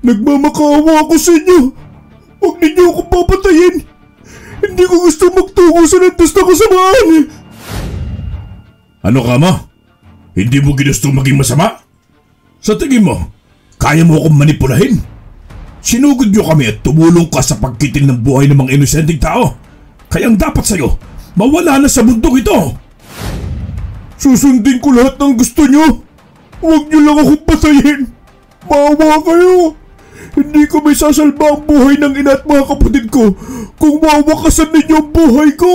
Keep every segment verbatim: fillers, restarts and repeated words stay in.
Nagmamakaawa ako sa inyo. Huwag ninyo ako papatayin. Hindi ko gusto magtungo sa landas na kasamaan. Ano ka mo? Hindi mo ginusto maging masama? Sa tingin mo, kaya mo akong manipulahin? Sinugod nyo kami at tumulong ka sa pagkitil ng buhay ng mga inosenteng tao. Kaya ang dapat sa'yo, mawala na sa mundong ito. Susundin ko lahat ng gusto nyo. Huwag nyo lang akong patayin. Maawa kayo. Hindi ko may sasalba ang buhay ng ina at mga kapatid ko kung mawakasan ninyo ang buhay ko.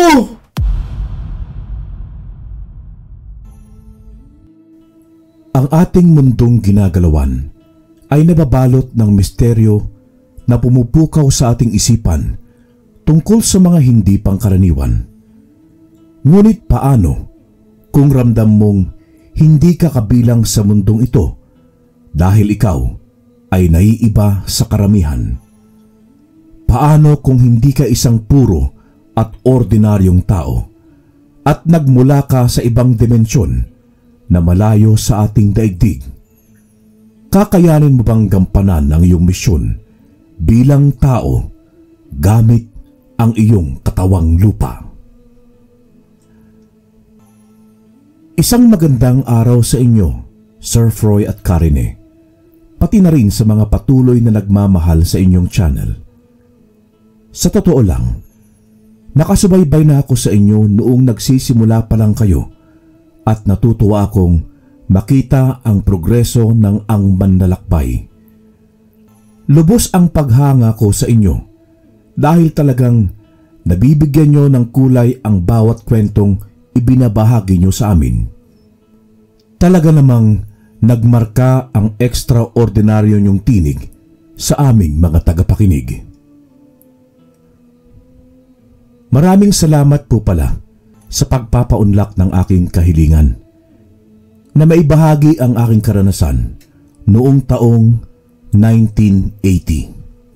Ang ating mundong ginagalawan ay nababalot ng misteryo na pumupukaw sa ating isipan tungkol sa mga hindi pangkaraniwan. Ngunit paano kung ramdam mong hindi ka kabilang sa mundong ito dahil ikaw ay naiiba sa karamihan? Paano kung hindi ka isang puro at ordinaryong tao at nagmula ka sa ibang dimensyon na malayo sa ating daigdig? Kakayanin mo bang gampanan ang iyong misyon bilang tao gamit ang iyong katawang lupa? Isang magandang araw sa inyo, Sir Froy at Karine, pati na rin sa mga patuloy na nagmamahal sa inyong channel. Sa totoo lang, nakasubaybay na ako sa inyo noong nagsisimula pa lang kayo at natutuwa akong makita ang progreso ng Ang Manlalakbay. Lubos ang paghanga ko sa inyo dahil talagang nabibigyan nyo ng kulay ang bawat kwentong ibinabahagi nyo sa amin. Talaga namang nagmarka ang ekstraordinaryo nyong tinig sa aming mga tagapakinig. Maraming salamat po pala sa pagpapaunlak ng aking kahilingan na maibahagi ang aking karanasan noong taong nineteen eighty.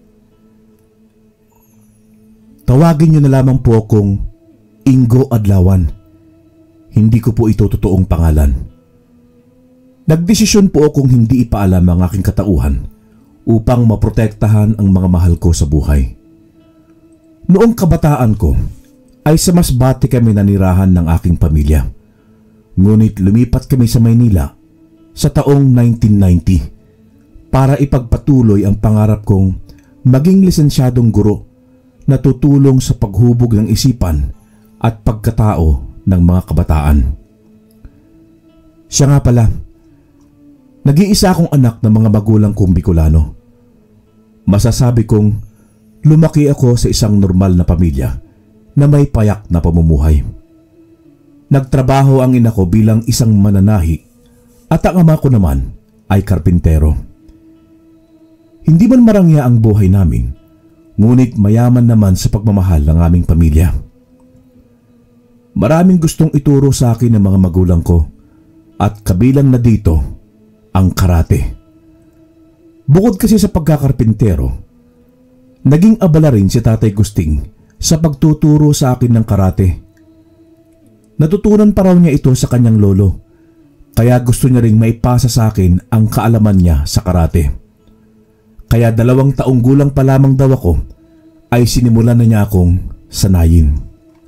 Tawagin niyo na lamang po akong Ingo Adlawan. Hindi ko po ito totoong pangalan. Nagdesisyon po akong hindi ipaalam ang aking katauhan upang maprotektahan ang mga mahal ko sa buhay. Noong kabataan ko ay sa Masbate kami nanirahan ng aking pamilya. Ngunit lumipat kami sa Maynila sa taong nineteen ninety para ipagpatuloy ang pangarap kong maging lisensyadong guro na tutulong sa paghubog ng isipan at pagkatao ng mga kabataan. Siya nga pala, nag-iisa akong anak ng mga magulang kong Bicolano. Masasabi kong lumaki ako sa isang normal na pamilya na may payak na pamumuhay. Nagtrabaho ang ina ko bilang isang mananahi at ang ama ko naman ay karpintero. Hindi man marangya ang buhay namin, ngunit mayaman naman sa pagmamahal ng aming pamilya. Maraming gustong ituro sa akin ng mga magulang ko at kabilang na dito ang karate. Bukod kasi sa pagkakarpintero, naging abala rin si Tatay Gusting sa pagtuturo sa akin ng karate. Natutunan pa raw niya ito sa kanyang lolo, kaya gusto niya ring maipasa sa akin ang kaalaman niya sa karate. Kaya dalawang taong gulang pa lamang daw ako ay sinimulan na niya akong sanayin.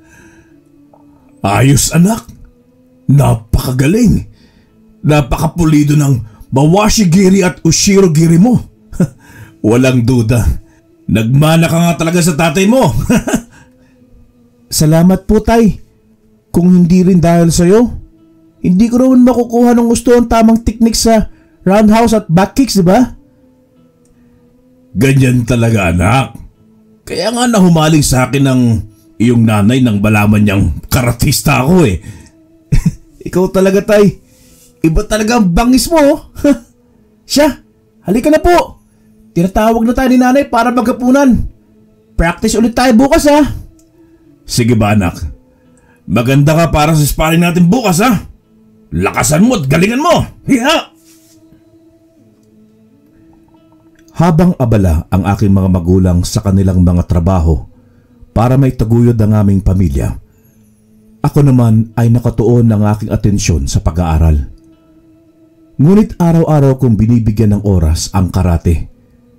Ayos anak! Napakagaling! Napakapulido ng Mawashi Giri at Ushiro Giri mo. Walang duda. Nagmana ka nga talaga sa tatay mo. Salamat po, Tay. Kung hindi rin dahil sa'yo, hindi ko naman makukuha ng gusto ang tamang teknik sa roundhouse at back kicks, di ba? Ganyan talaga anak. Kaya nga nahumaling sa akin ng iyong nanay nang malaman niyang karatista ako eh. Ikaw talaga, Tay. Iba talaga ang bangis mo. Siya, halika na po. Tinatawag na tayo ni nanay para maghapunan. Practice ulit tayo bukas ha. Sige ba anak? Maganda ka para sa sparring natin bukas ha. Lakasan mo at galingan mo. Hiya! Habang abala ang aking mga magulang sa kanilang mga trabaho para may taguyod ang aming pamilya, ako naman ay nakatuon ng aking atensyon sa pag-aaral. Ngunit araw-araw kong binibigyan ng oras ang karate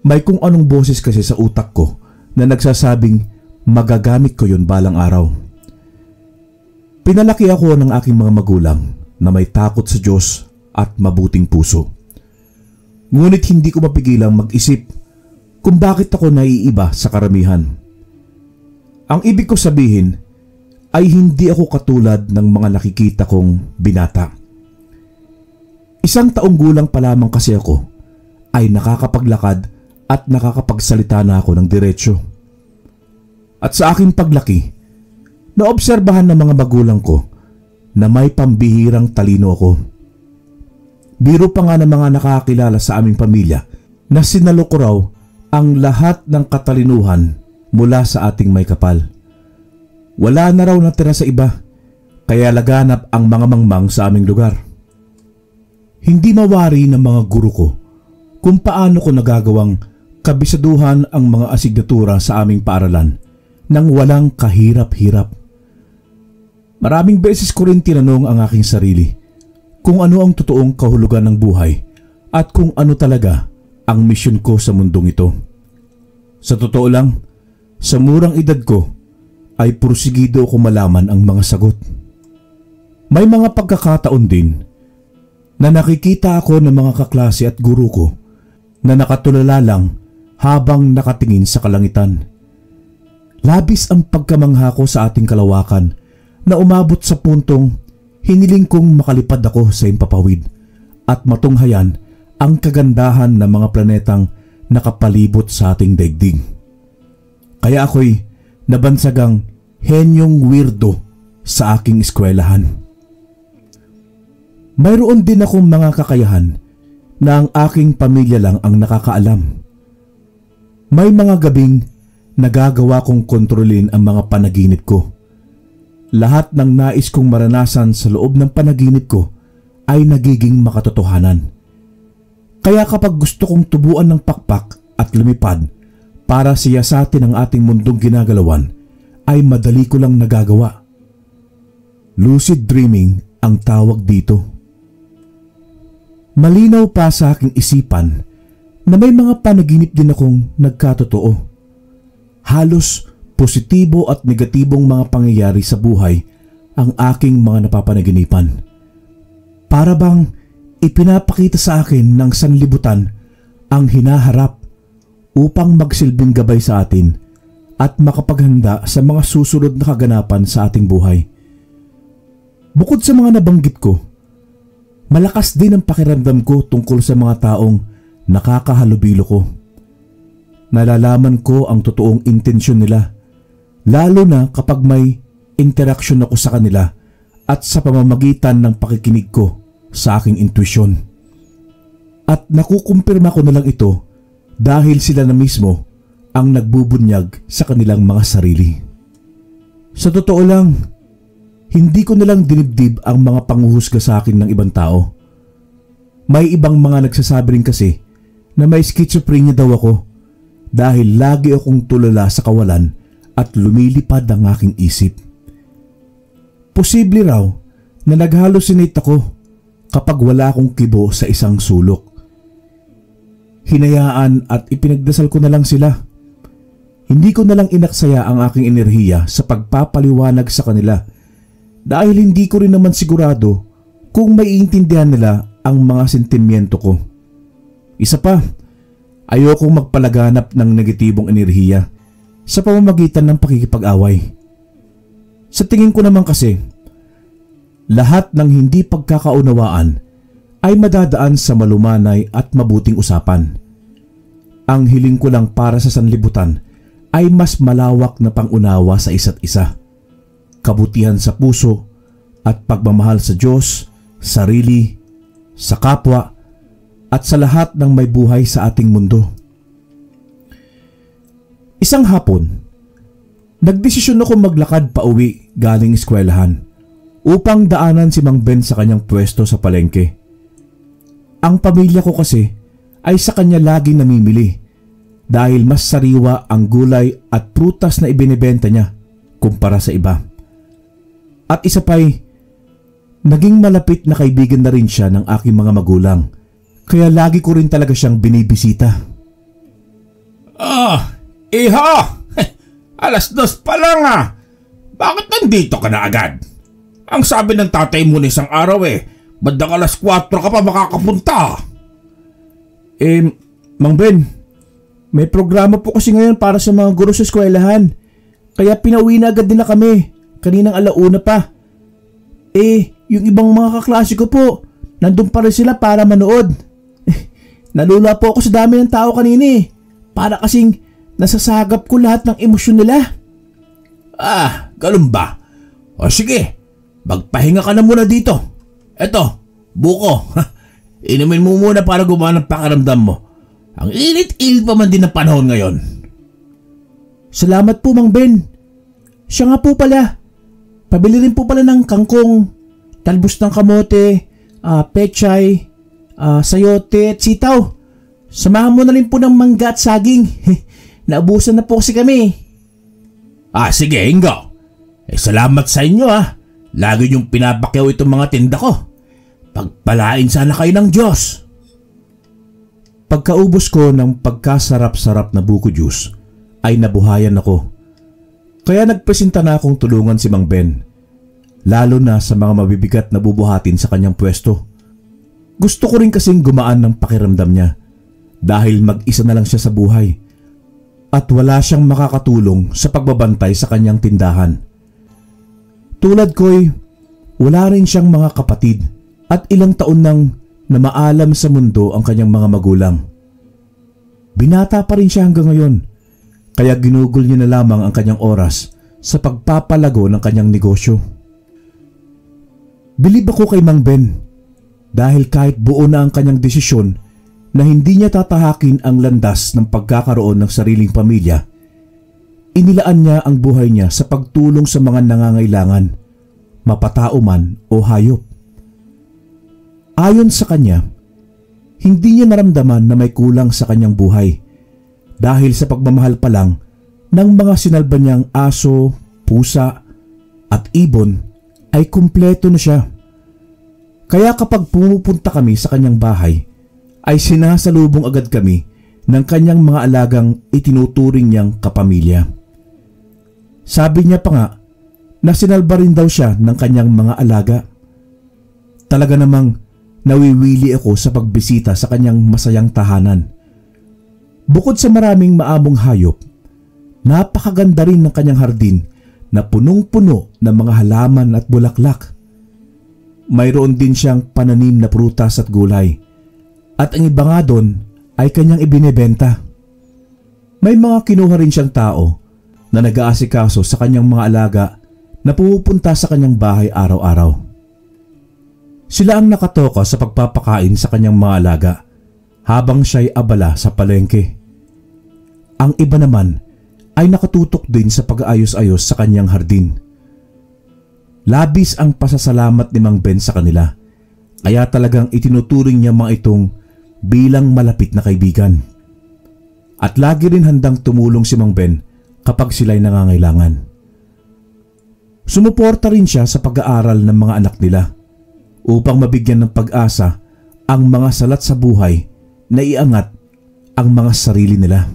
May kung anong boses kasi sa utak ko na nagsasabing magagamit ko yun balang araw. Pinalaki ako ng aking mga magulang na may takot sa Diyos at mabuting puso. Ngunit hindi ko mapigilang mag-isip kung bakit ako naiiba sa karamihan. Ang ibig ko sabihin ay hindi ako katulad ng mga nakikita kong binata. Isang taong gulang pa lamang kasi ako ay nakakapaglakad at nakakapagsalita na ako ng diretsyo. At sa aking paglaki, naobserbahan ng mga magulang ko na may pambihirang talino ako. Biro pa nga ng mga nakakilala sa aming pamilya na sinalo ko raw ang lahat ng katalinuhan mula sa ating may kapal. Wala na raw natira sa iba, kaya laganap ang mga mangmang sa aming lugar. Hindi mawari ng mga guro ko kung paano ko nagagawang kabisaduhan ang mga asignatura sa aming paaralan nang walang kahirap-hirap. Maraming beses ko rin tinanong ang aking sarili kung ano ang totoong kahulugan ng buhay at kung ano talaga ang misyon ko sa mundong ito. Sa totoo lang, sa murang edad ko ay pursigido ko malaman ang mga sagot. May mga pagkakataon din na nakikita ako ng mga kaklase at guro ko na nakatulala lang habang nakatingin sa kalangitan. Labis ang pagkamangha ko sa ating kalawakan na umabot sa puntong hiniling kong makalipad ako sa impapawid at matunghayan ang kagandahan ng mga planetang nakapalibot sa ating daigdig. Kaya ako'y nabansagang henyong weirdo sa aking eskwelahan. Mayroon din akong mga kakayahan na ang aking pamilya lang ang nakakaalam. May mga gabing nagagawa kong kontrolin ang mga panaginip ko. Lahat ng nais kong maranasan sa loob ng panaginip ko ay nagiging makatotohanan. Kaya kapag gusto kong tubuan ng pakpak at lumipad para siyasatin ang ating mundong ginagalawan, ay madali ko lang nagagawa. Lucid dreaming ang tawag dito. Malinaw pa sa aking isipan na may mga panaginip din akong nagkatotoo. Halos positibo at negatibong mga pangyayari sa buhay ang aking mga napapanaginipan. Para bang ipinapakita sa akin ng sanlibutan ang hinaharap upang magsilbing gabay sa atin at makapaghanda sa mga susunod na kaganapan sa ating buhay. Bukod sa mga nabanggit ko, malakas din ang pakiramdam ko tungkol sa mga taong nakakahalubilo ko. Nalalaman ko ang totoong intensyon nila, lalo na kapag may interaksyon ako sa kanila at sa pamamagitan ng pakikinig ko sa aking intuisyon. At nakukumpirma ko na lang ito dahil sila na mismo ang nagbubunyag sa kanilang mga sarili. Sa totoo lang, hindi ko nalang dinibdib ang mga panguhusga sa akin ng ibang tao. May ibang mga nagsasabi rin kasi na may schizophrenia daw ako dahil lagi akong tulala sa kawalan at lumilipad ang aking isip. Posible raw na nag-hallucinate ako kapag wala akong kibo sa isang sulok. Hinayaan at ipinagdasal ko na lang sila. Hindi ko na lang inaksaya ang aking enerhiya sa pagpapaliwanag sa kanila dahil hindi ko rin naman sigurado kung maiintindihan nila ang mga sentimiento ko. Isa pa, ayokong magpalaganap ng negatibong enerhiya sa pamamagitan ng pakikipag-away. Sa tingin ko naman kasi, lahat ng hindi pagkakaunawaan ay madadaan sa malumanay at mabuting usapan. Ang hiling ko lang para sa sanlibutan ay mas malawak na pangunawa sa isa't isa, kabutihan sa puso at pagmamahal sa Diyos, sarili, sa kapwa, at sa lahat ng may buhay sa ating mundo. Isang hapon, nagdesisyon ako maglakad pa uwi galing eskwelahan upang daanan si Mang Ben sa kanyang pwesto sa palengke. Ang pamilya ko kasi ay sa kanya lagi namimili dahil mas sariwa ang gulay at prutas na ibinebenta niya kumpara sa iba. At isa pa'y naging malapit na kaibigan na rin siya ng aking mga magulang, kaya lagi ko rin talaga siyang binibisita. Ah, iha! Alas dos pa lang ah! Bakit nandito ka na agad? Ang sabi ng tatay mo na isang araw eh, bandang alas kwatro ka pa makakapunta. Eh, Mang Ben, may programa po kasi ngayon para sa mga guro sa eskwelahan. Kaya pinauwi na agad nila kami, kaninang alauna pa. Eh, yung ibang mga kaklase ko po, nandun pa rin sila para manood. Nalula po ako sa dami ng tao kanina eh. Para kasing nasasagap ko lahat ng emosyon nila. Ah, ganun ba? O sige, magpahinga ka na muna dito. Eto, buko. Inumin mo muna para gumana ng pakiramdam mo. Ang init-init pa man din ng panahon ngayon. Salamat po, Mang Ben. Siya nga po pala. Pabili rin po pala ng kangkong, talbos ng kamote, uh, pechay, uh, sayote at sitaw. Samahan mo na rin po ng mangga at saging. Naubusan na po kasi kami. Ah, sige, Ingo. Eh, salamat sa inyo ah. Lagi niyong pinapakyaw itong mga tinda ko. Pagpalain sana kayo ng Diyos. Pagkaubos ko ng pagkasarap-sarap na buko juice, ay nabuhayan ako. Kaya nagpresenta na akong tulungan si Mang Ben, lalo na sa mga mabibigat na bubuhatin sa kanyang pwesto. Gusto ko rin kasing gumaan ng pakiramdam niya dahil mag-isa na lang siya sa buhay at wala siyang makakatulong sa pagbabantay sa kanyang tindahan. Tulad ko'y wala rin siyang mga kapatid at ilang taon nang na maalam sa mundo ang kanyang mga magulang. Binata pa rin siya hanggang ngayon, kaya ginugol niya na lamang ang kanyang oras sa pagpapalago ng kanyang negosyo. Bilib ako kay Mang Ben dahil kahit buo na ang kanyang desisyon na hindi niya tatahakin ang landas ng pagkakaroon ng sariling pamilya, inilaan niya ang buhay niya sa pagtulong sa mga nangangailangan, mapatao man o hayop. Ayon sa kanya, hindi niya naramdaman na may kulang sa kanyang buhay dahil sa pagmamahal pa lang ng mga sinalba niyang aso, pusa at ibon ay kumpleto na siya. Kaya kapag pumupunta kami sa kanyang bahay, ay sinasalubong agad kami ng kanyang mga alagang itinuturing niyang kapamilya. Sabi niya pa nga na sinalba rin daw siya ng kanyang mga alaga. Talaga namang nawiwili ako sa pagbisita sa kanyang masayang tahanan. Bukod sa maraming maamong hayop, napakaganda rin ng kanyang hardin na punong-puno ng mga halaman at bulaklak. Mayroon din siyang pananim na prutas at gulay, at ang iba nga doon ay kanyang ibinebenta. May mga kinuha rin siyang tao na nag-aasikaso sa kanyang mga alaga na pumupunta sa kanyang bahay araw-araw. Sila ang nakatoka sa pagpapakain sa kanyang mga alaga habang siya'y abala sa palengke. Ang iba naman ay nakatutok din sa pag-aayos-ayos sa kanyang hardin. Labis ang pasasalamat ni Mang Ben sa kanila, kaya talagang itinuturing niya mga itong bilang malapit na kaibigan. At lagi rin handang tumulong si Mang Ben kapag sila'y nangangailangan. Sumuporta rin siya sa pag-aaral ng mga anak nila upang mabigyan ng pag-asa ang mga salat sa buhay na iangat ang mga sarili nila.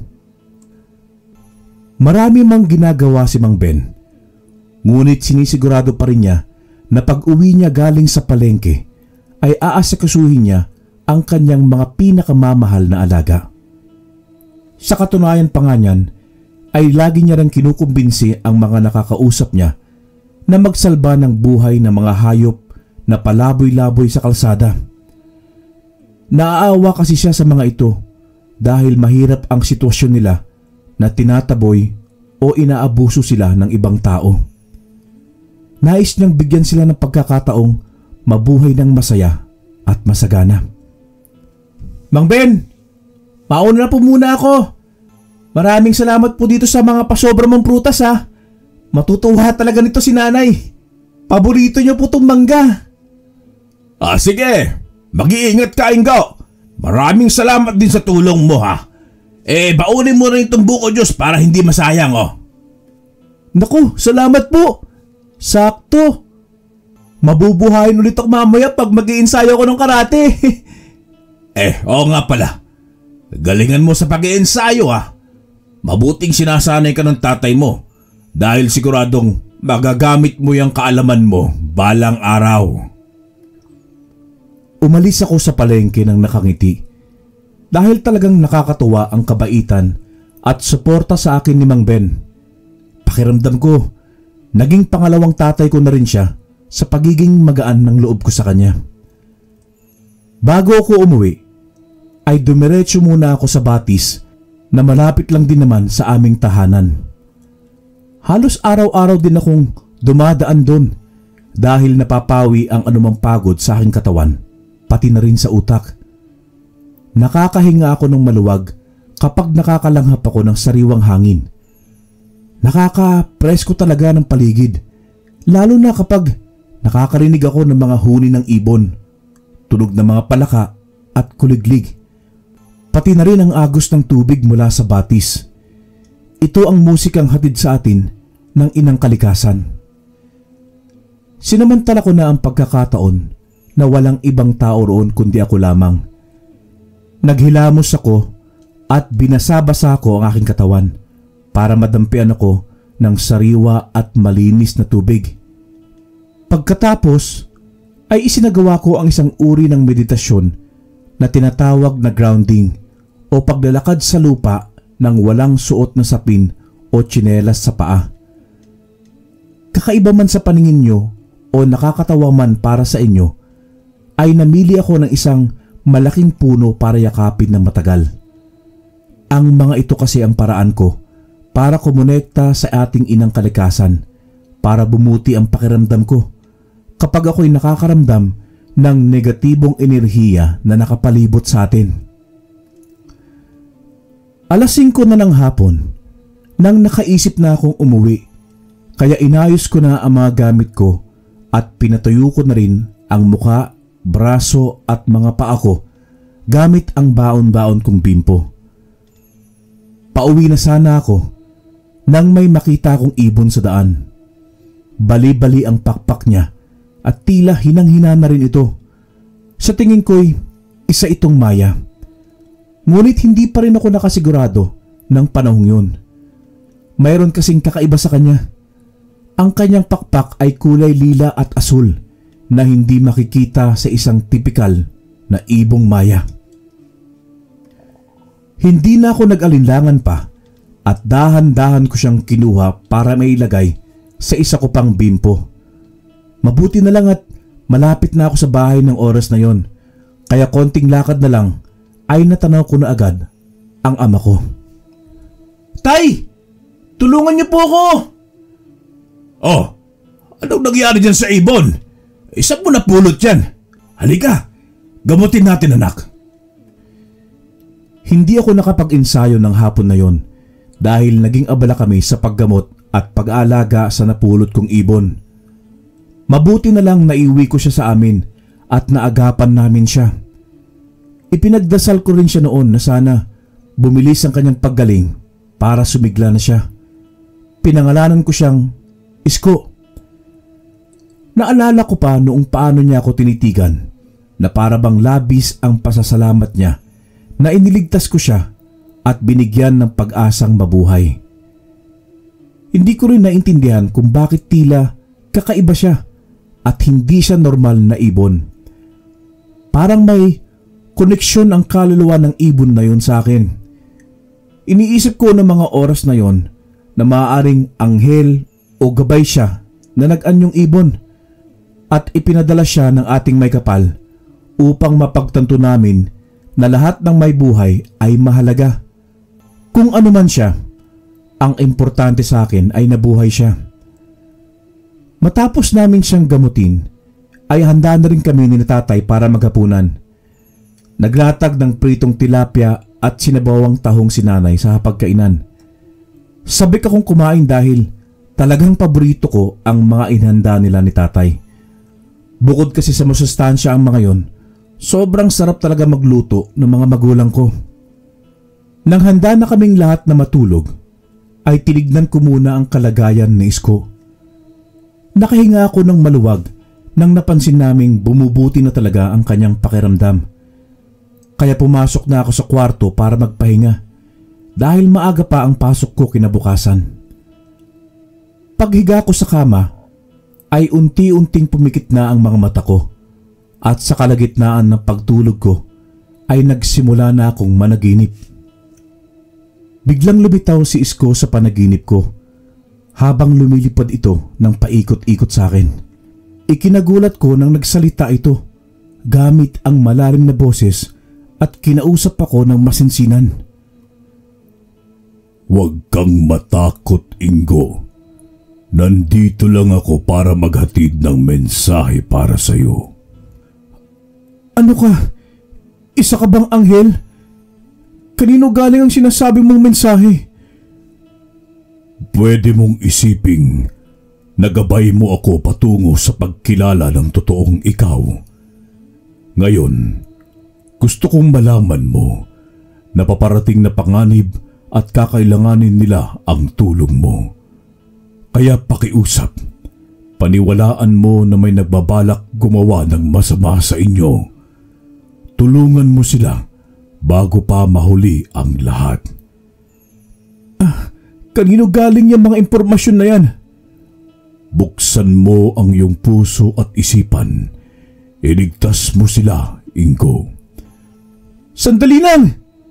Marami mang ginagawa si Mang Ben, ngunit sinisigurado pa rin niya na pag-uwi niya galing sa palengke ay aasikasuhin niya ang kanyang mga pinakamamahal na alaga. Sa katunayan pa nga niyan, ay lagi niya rin kinukumbinsi ang mga nakakausap niya na magsalba ng buhay ng mga hayop na palaboy-laboy sa kalsada. Naaawa kasi siya sa mga ito dahil mahirap ang sitwasyon nila na tinataboy o inaabuso sila ng ibang tao. Nais niyang bigyan sila ng pagkakataong mabuhay ng masaya at masagana. Mang Ben, mauna na po muna ako. Maraming salamat po dito sa mga pasobra mong prutas ha. Matutuwa talaga nito si nanay. Paborito niyo po itong mangga. Ah, sige. Mag-iingat ka, Ingo. Maraming salamat din sa tulong mo ha. Eh, baunin mo rin itong buko juice para hindi masayang oh. Naku, salamat po. Sakto. Mabubuhayin ulit ako mamaya pag mag-iinsayo ako ng karate. Eh, oo nga pala. Galingan mo sa pag-iinsayo ha. Mabuting sinasanay ka ng tatay mo dahil siguradong magagamit mo yung kaalaman mo balang araw. Umalis ako sa palengke ng nakangiti dahil talagang nakakatuwa ang kabaitan at suporta sa akin ni Mang Ben. Pakiramdam ko, naging pangalawang tatay ko na rin siya sa pagiging magaan ng loob ko sa kanya. Bago ako umuwi, ay dumiretso muna ako sa Batis na malapit lang din naman sa aming tahanan. Halos araw-araw din akong dumadaan doon dahil napapawi ang anumang pagod sa aking katawan, pati na rin sa utak. Nakakahinga ako ng maluwag kapag nakakalanghap ako ng sariwang hangin. Nakaka-presko talaga ng paligid, lalo na kapag nakakarinig ako ng mga huni ng ibon, tunog ng mga palaka at kuliglig. Pati na rin ang agos ng tubig mula sa Batis. Ito ang musikang hatid sa atin ng inang kalikasan. Sinamantala ko na ang pagkakataon na walang ibang tao roon kundi ako lamang. Naghilamos ako at binasa-basa ko ang aking katawan para madampian ako ng sariwa at malinis na tubig. Pagkatapos ay isinagawa ko ang isang uri ng meditasyon na tinatawag na grounding o paglalakad sa lupa nang walang suot na sapin o tsinelas sa paa. Kakaiba man sa paningin nyo o nakakatawa man para sa inyo, ay namili ako ng isang malaking puno para yakapin ng matagal. Ang mga ito kasi ang paraan ko para kumonekta sa ating inang kalikasan, para bumuti ang pakiramdam ko kapag ako'y nakakaramdam ng negatibong enerhiya na nakapalibot sa atin. Alas singko na ng hapon nang nakaisip na akong umuwi, kaya inayos ko na ang mga gamit ko at pinatuyo ko na rin ang muka, braso at mga paa ko gamit ang baon-baon kong bimpo. Pauwi na sana ako nang may makita akong ibon sa daan. Bali-bali ang pakpak niya at tila hinang-hina na rin ito. Sa tingin ko'y isa itong maya. Ngunit hindi pa rin ako nakasigurado ng panahong yun. Mayroon kasing kakaiba sa kanya. Ang kanyang pakpak ay kulay lila at asul na hindi makikita sa isang tipikal na ibong maya. Hindi na ako nag-alinlangan pa at dahan-dahan ko siyang kinuha para mailagay sa isa ko pang bimpo. Mabuti na lang at malapit na ako sa bahay ng oras na yon, kaya konting lakad na lang ay natanaw ko na agad ang ama ko. Tay! Tulungan niyo po ako! Oh, anong nangyari dyan sa ibon? Isang mo napulot yan. Halika, gamutin natin anak. Hindi ako nakapag-ensayo ng hapon na yon dahil naging abala kami sa paggamot at pag-aalaga sa napulot kong ibon. Mabuti na lang naiuwi ko siya sa amin at naagapan namin siya. Ipinagdasal ko rin siya noon na sana bumilis ang kanyang paggaling para sumigla na siya. Pinangalanan ko siyang Isko. Naalala ko pa noong paano niya ako tinitigan na para bang labis ang pasasalamat niya na iniligtas ko siya at binigyan ng pag-asang mabuhay. Hindi ko rin naintindihan kung bakit tila kakaiba siya at hindi siya normal na ibon. Parang may koneksyon ang kaluluwa ng ibon na yun sa akin. Iniisip ko ng mga oras na yon na maaaring anghel o gabay siya na nag-anyong ibon at ipinadala siya ng ating may kapal upang mapagtanto namin na lahat ng may buhay ay mahalaga. Kung ano man siya, ang importante sa akin ay nabuhay siya. Matapos namin siyang gamutin, ay handa na rin kami ni tatay para maghapunan. Naglatag ng pritong tilapia at sinabawang tahong sinanay sa hapagkainan. Sabik akong kumain dahil talagang paborito ko ang mga inhanda nila ni tatay. Bukod kasi sa masustansya ang mga yon, sobrang sarap talaga magluto ng mga magulang ko. Nang handa na kaming lahat na matulog, ay tinignan ko muna ang kalagayan ni Isko. Nakahinga ako ng maluwag nang napansin naming bumubuti na talaga ang kanyang pakiramdam. Kaya pumasok na ako sa kwarto para magpahinga dahil maaga pa ang pasok ko kinabukasan. Paghiga ko sa kama ay unti-unting pumikit na ang mga mata ko at sa kalagitnaan ng pagtulog ko ay nagsimula na akong managinip. Biglang lumitaw si Isko sa panaginip ko habang lumilipad ito ng paikot-ikot sa akin. Ikinagulat ko nang nagsalita ito gamit ang malalim na boses at kinausap ako ng masinsinan. Huwag kang matakot, Ingo. Nandito lang ako para maghatid ng mensahe para sa iyo. Ano ka? Isa ka bang anghel? Kanino galing ang sinasabi mong mensahe? Pwede mong isiping nagabay mo ako patungo sa pagkilala ng totoong ikaw. Ngayon, gusto kong malaman mo na paparating na panganib at kakailanganin nila ang tulong mo. Kaya pakiusap, paniwalaan mo na may nagbabalak gumawa ng masama sa inyo. Tulungan mo sila bago pa mahuli ang lahat. Ah, kanino galing yung mga impormasyon na yan? Buksan mo ang iyong puso at isipan. Iligtas mo sila, Ingo. Sandali lang!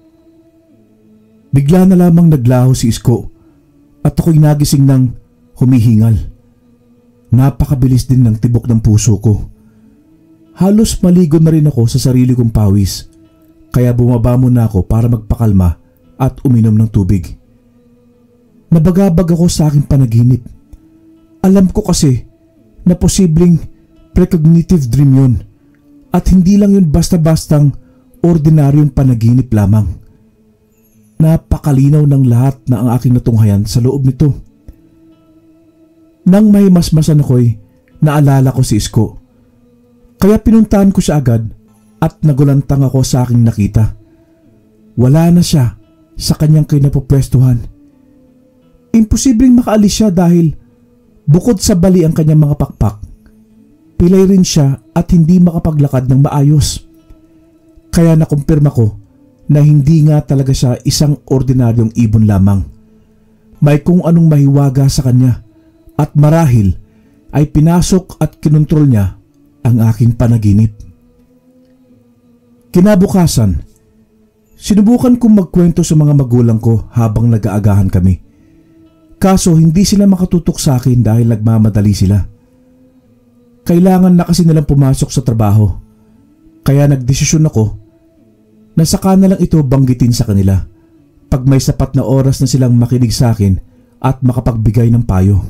Bigla na lamang naglaho si Isko at ako'y nagising ng humihingal. Napakabilis din ng tibok ng puso ko. Halos maligo na rin ako sa sarili kong pawis, kaya bumaba muna ako para magpakalma at uminom ng tubig. Nabagabag ako sa aking panaginip. Alam ko kasi na posibleng precognitive dream yun at hindi lang yun basta-bastang ordinaryong panaginip lamang. Napakalinaw ng lahat na ang aking natunghayan sa loob nito. Nang may masmasan ako'y naalala ko si Isko. Kaya pinuntahan ko siya agad at nagulantang ako sa aking nakita. Wala na siya sa kanyang kinapopwestuhan. Imposibleng makaalis siya dahil bukod sa bali ang kanyang mga pakpak, pilay rin siya at hindi makapaglakad ng maayos. Kaya nakumpirma ko na hindi nga talaga siya isang ordinaryong ibon lamang. May kung anong mahiwaga sa kanya at marahil ay pinasok at kinontrol niya ang aking panaginip. Kinabukasan, sinubukan kong magkwento sa mga magulang ko habang nag-aagahan kami. Kaso hindi sila makatutok sa akin dahil nagmamadali sila. Kailangan na kasi nilang pumasok sa trabaho. Kaya nagdesisyon ako na saka na lang ito banggitin sa kanila pag may sapat na oras na silang makinig sa akin at makapagbigay ng payo.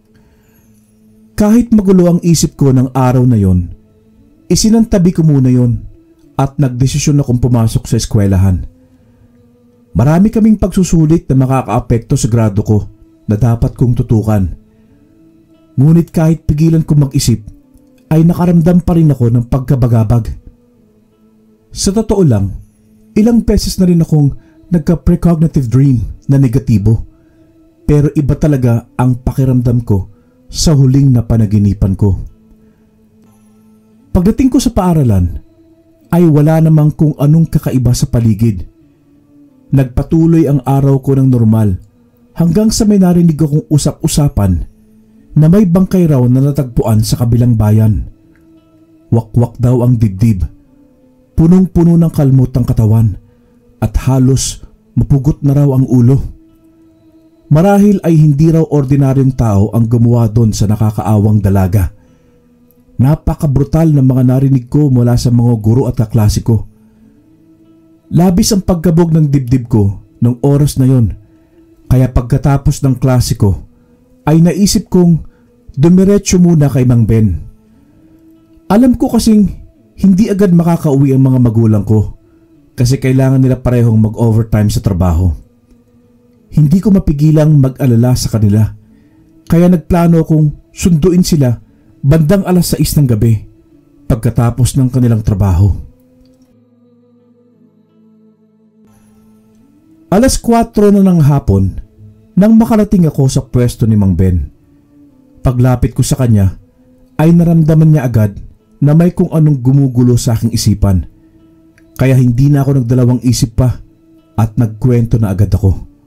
Kahit magulo ang isip ko ng araw na yon, isinantabi ko muna yon at nagdesisyon akong pumasok sa eskwelahan. Marami kaming pagsusulit na makakaapekto sa grado ko na dapat kong tutukan. Ngunit kahit pigilan kong mag-isip, ay nakaramdam pa rin ako ng pagkabagabag. Sa totoo lang, ilang beses na rin akong nagka-precognitive dream na negatibo. Pero iba talaga ang pakiramdam ko sa huling na panaginipan ko. Pagdating ko sa paaralan, ay wala namang kung anong kakaiba sa paligid. Nagpatuloy ang araw ko ng normal hanggang sa may narinig akong usap-usapan na may bangkay raw na natagpuan sa kabilang bayan. Wakwak daw ang dibdib, punong-puno ng kalmot ang katawan at halos mapugot na raw ang ulo. Marahil ay hindi raw ordinaryong tao ang gumawa doon sa nakakaawang dalaga. Napakabrutal na mga narinig ko mula sa mga guro at kaklase ko. Labis ang pagkabog ng dibdib ko ng oras na yon, kaya pagkatapos ng klase ko ay naisip kong dumiretso muna kay Mang Ben. Alam ko kasing hindi agad makakauwi ang mga magulang ko kasi kailangan nila parehong mag-overtime sa trabaho. Hindi ko mapigilang mag-alala sa kanila kaya nagplano akong sunduin sila bandang alas sais ng gabi pagkatapos ng kanilang trabaho. Alas kwatro na ng hapon nang makarating ako sa pwesto ni Mang Ben. Paglapit ko sa kanya ay naramdaman niya agad na may kung anong gumugulo sa aking isipan. Kaya hindi na ako nagdalawang isip pa at nagkwento na agad ako.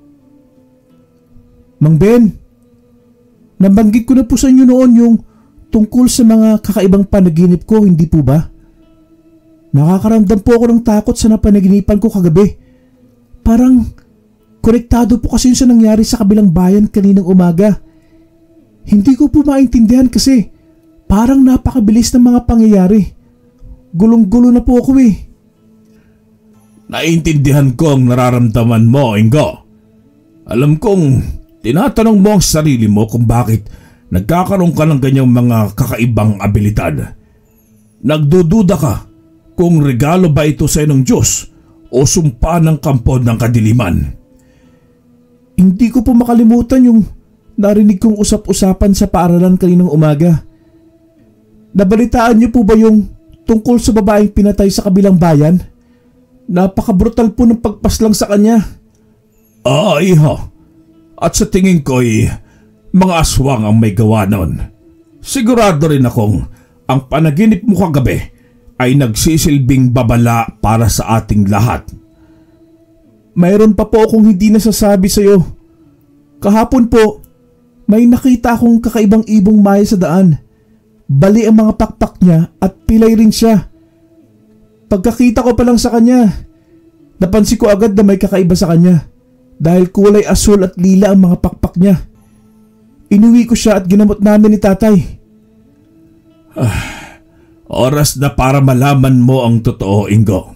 Mang Ben, nabanggit ko na po sa inyo noon yung tungkol sa mga kakaibang panaginip ko, hindi po ba? Nakakaramdam po ako ng takot sa napanaginipan ko kagabi. Parang konektado po kasi yun sa nangyari sa kabilang bayan kaninang umaga. Hindi ko po maintindihan kasi parang napakabilis ng mga pangyayari. Gulong-gulo na po ako eh. Naiintindihan ko ang nararamdaman mo, Ingo. Alam kong tinatanong mo ang sarili mo kung bakit nagkakaroon ka ng ganyang mga kakaibang abilidad. Nagdududa ka kung regalo ba ito sa ng Diyos o sumpa ng kampo ng kadiliman. Hindi ko po makalimutan yung narinig kong usap-usapan sa paaralan kaninang umaga. Nabalitaan niyo po ba yung tungkol sa babaeng pinatay sa kabilang bayan? Napaka-brutal po ng pagpaslang sa kanya. Ah, iho. At sa tingin ko'y mga aswang ang may gawa nun. Sigurado rin akong ang panaginip mo kagabi ay nagsisilbing babala para sa ating lahat. Mayroon pa po akong hindi nasasabi sa iyo. Kahapon po, may nakita akong kakaibang ibong maya sa daan. Bali ang mga pakpak niya at pilay rin siya. Pagkakita ko pa lang sa kanya, napansin ko agad na may kakaiba sa kanya dahil kulay asul at lila ang mga pakpak niya. Inuwi ko siya at ginamot namin ni tatay. Ah, oras na para malaman mo ang totoo, Ingo.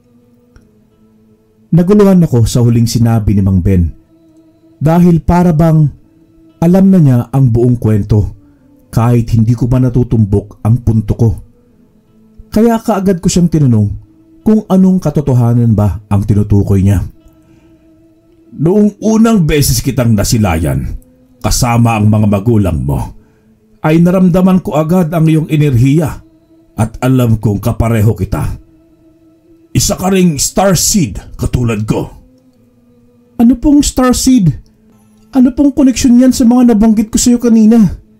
Naguluhan ako sa huling sinabi ni Mang Ben dahil para bang alam na niya ang buong kwento kahit hindi ko pa natutumbok ang punto ko. Kaya kaagad ko siyang tinanong kung anong katotohanan ba ang tinutukoy niya. Noong unang beses kitang nasilayan kasama ang mga magulang mo, ay naramdaman ko agad ang iyong enerhiya at alam kong kapareho kita. Isa ka ring starseed katulad ko. Ano pong starseed? Ano pong koneksyon yan sa mga nabanggit ko sa iyo kanina?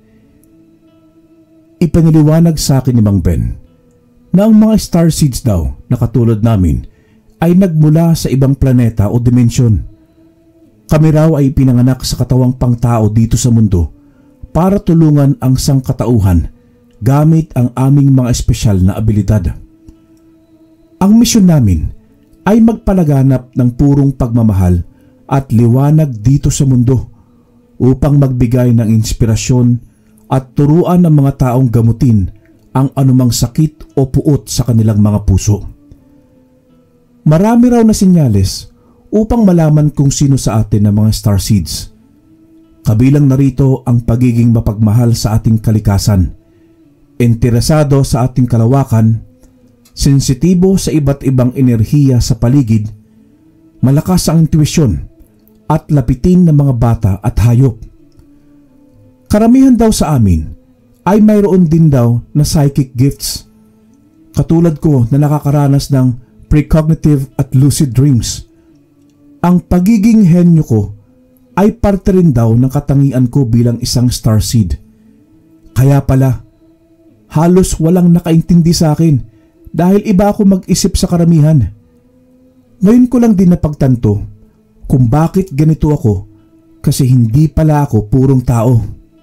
Ipaniliwanag sa akin ni Mang Ben na ang mga starseeds daw na katulad namin ay nagmula sa ibang planeta o dimensyon. Kami raw ay pinanganak sa katawang pangtao dito sa mundo para tulungan ang sangkatauhan gamit ang aming mga espesyal na abilidad. Ang misyon namin ay magpalaganap ng purong pagmamahal at liwanag dito sa mundo upang magbigay ng inspirasyon at turuan ng mga taong gamutin ang anumang sakit o puot sa kanilang mga puso. Marami raw na senyales upang malaman kung sino sa atin ang mga starseeds. Kabilang narito ang pagiging mapagmahal sa ating kalikasan, interesado sa ating kalawakan, sensitibo sa iba't ibang enerhiya sa paligid, malakas ang intuisyon at lapitin ng mga bata at hayop. Karamihan daw sa amin ay mayroon din daw na psychic gifts. Katulad ko na nakakaranas ng precognitive at lucid dreams. Ang pagiging henyo ko ay parte rin daw ng katangian ko bilang isang starseed. Kaya pala, halos walang nakaintindi sa akin dahil iba ako mag-isip sa karamihan. Ngayon ko lang din napagtanto kung bakit ganito ako kasi hindi pala ako purong tao.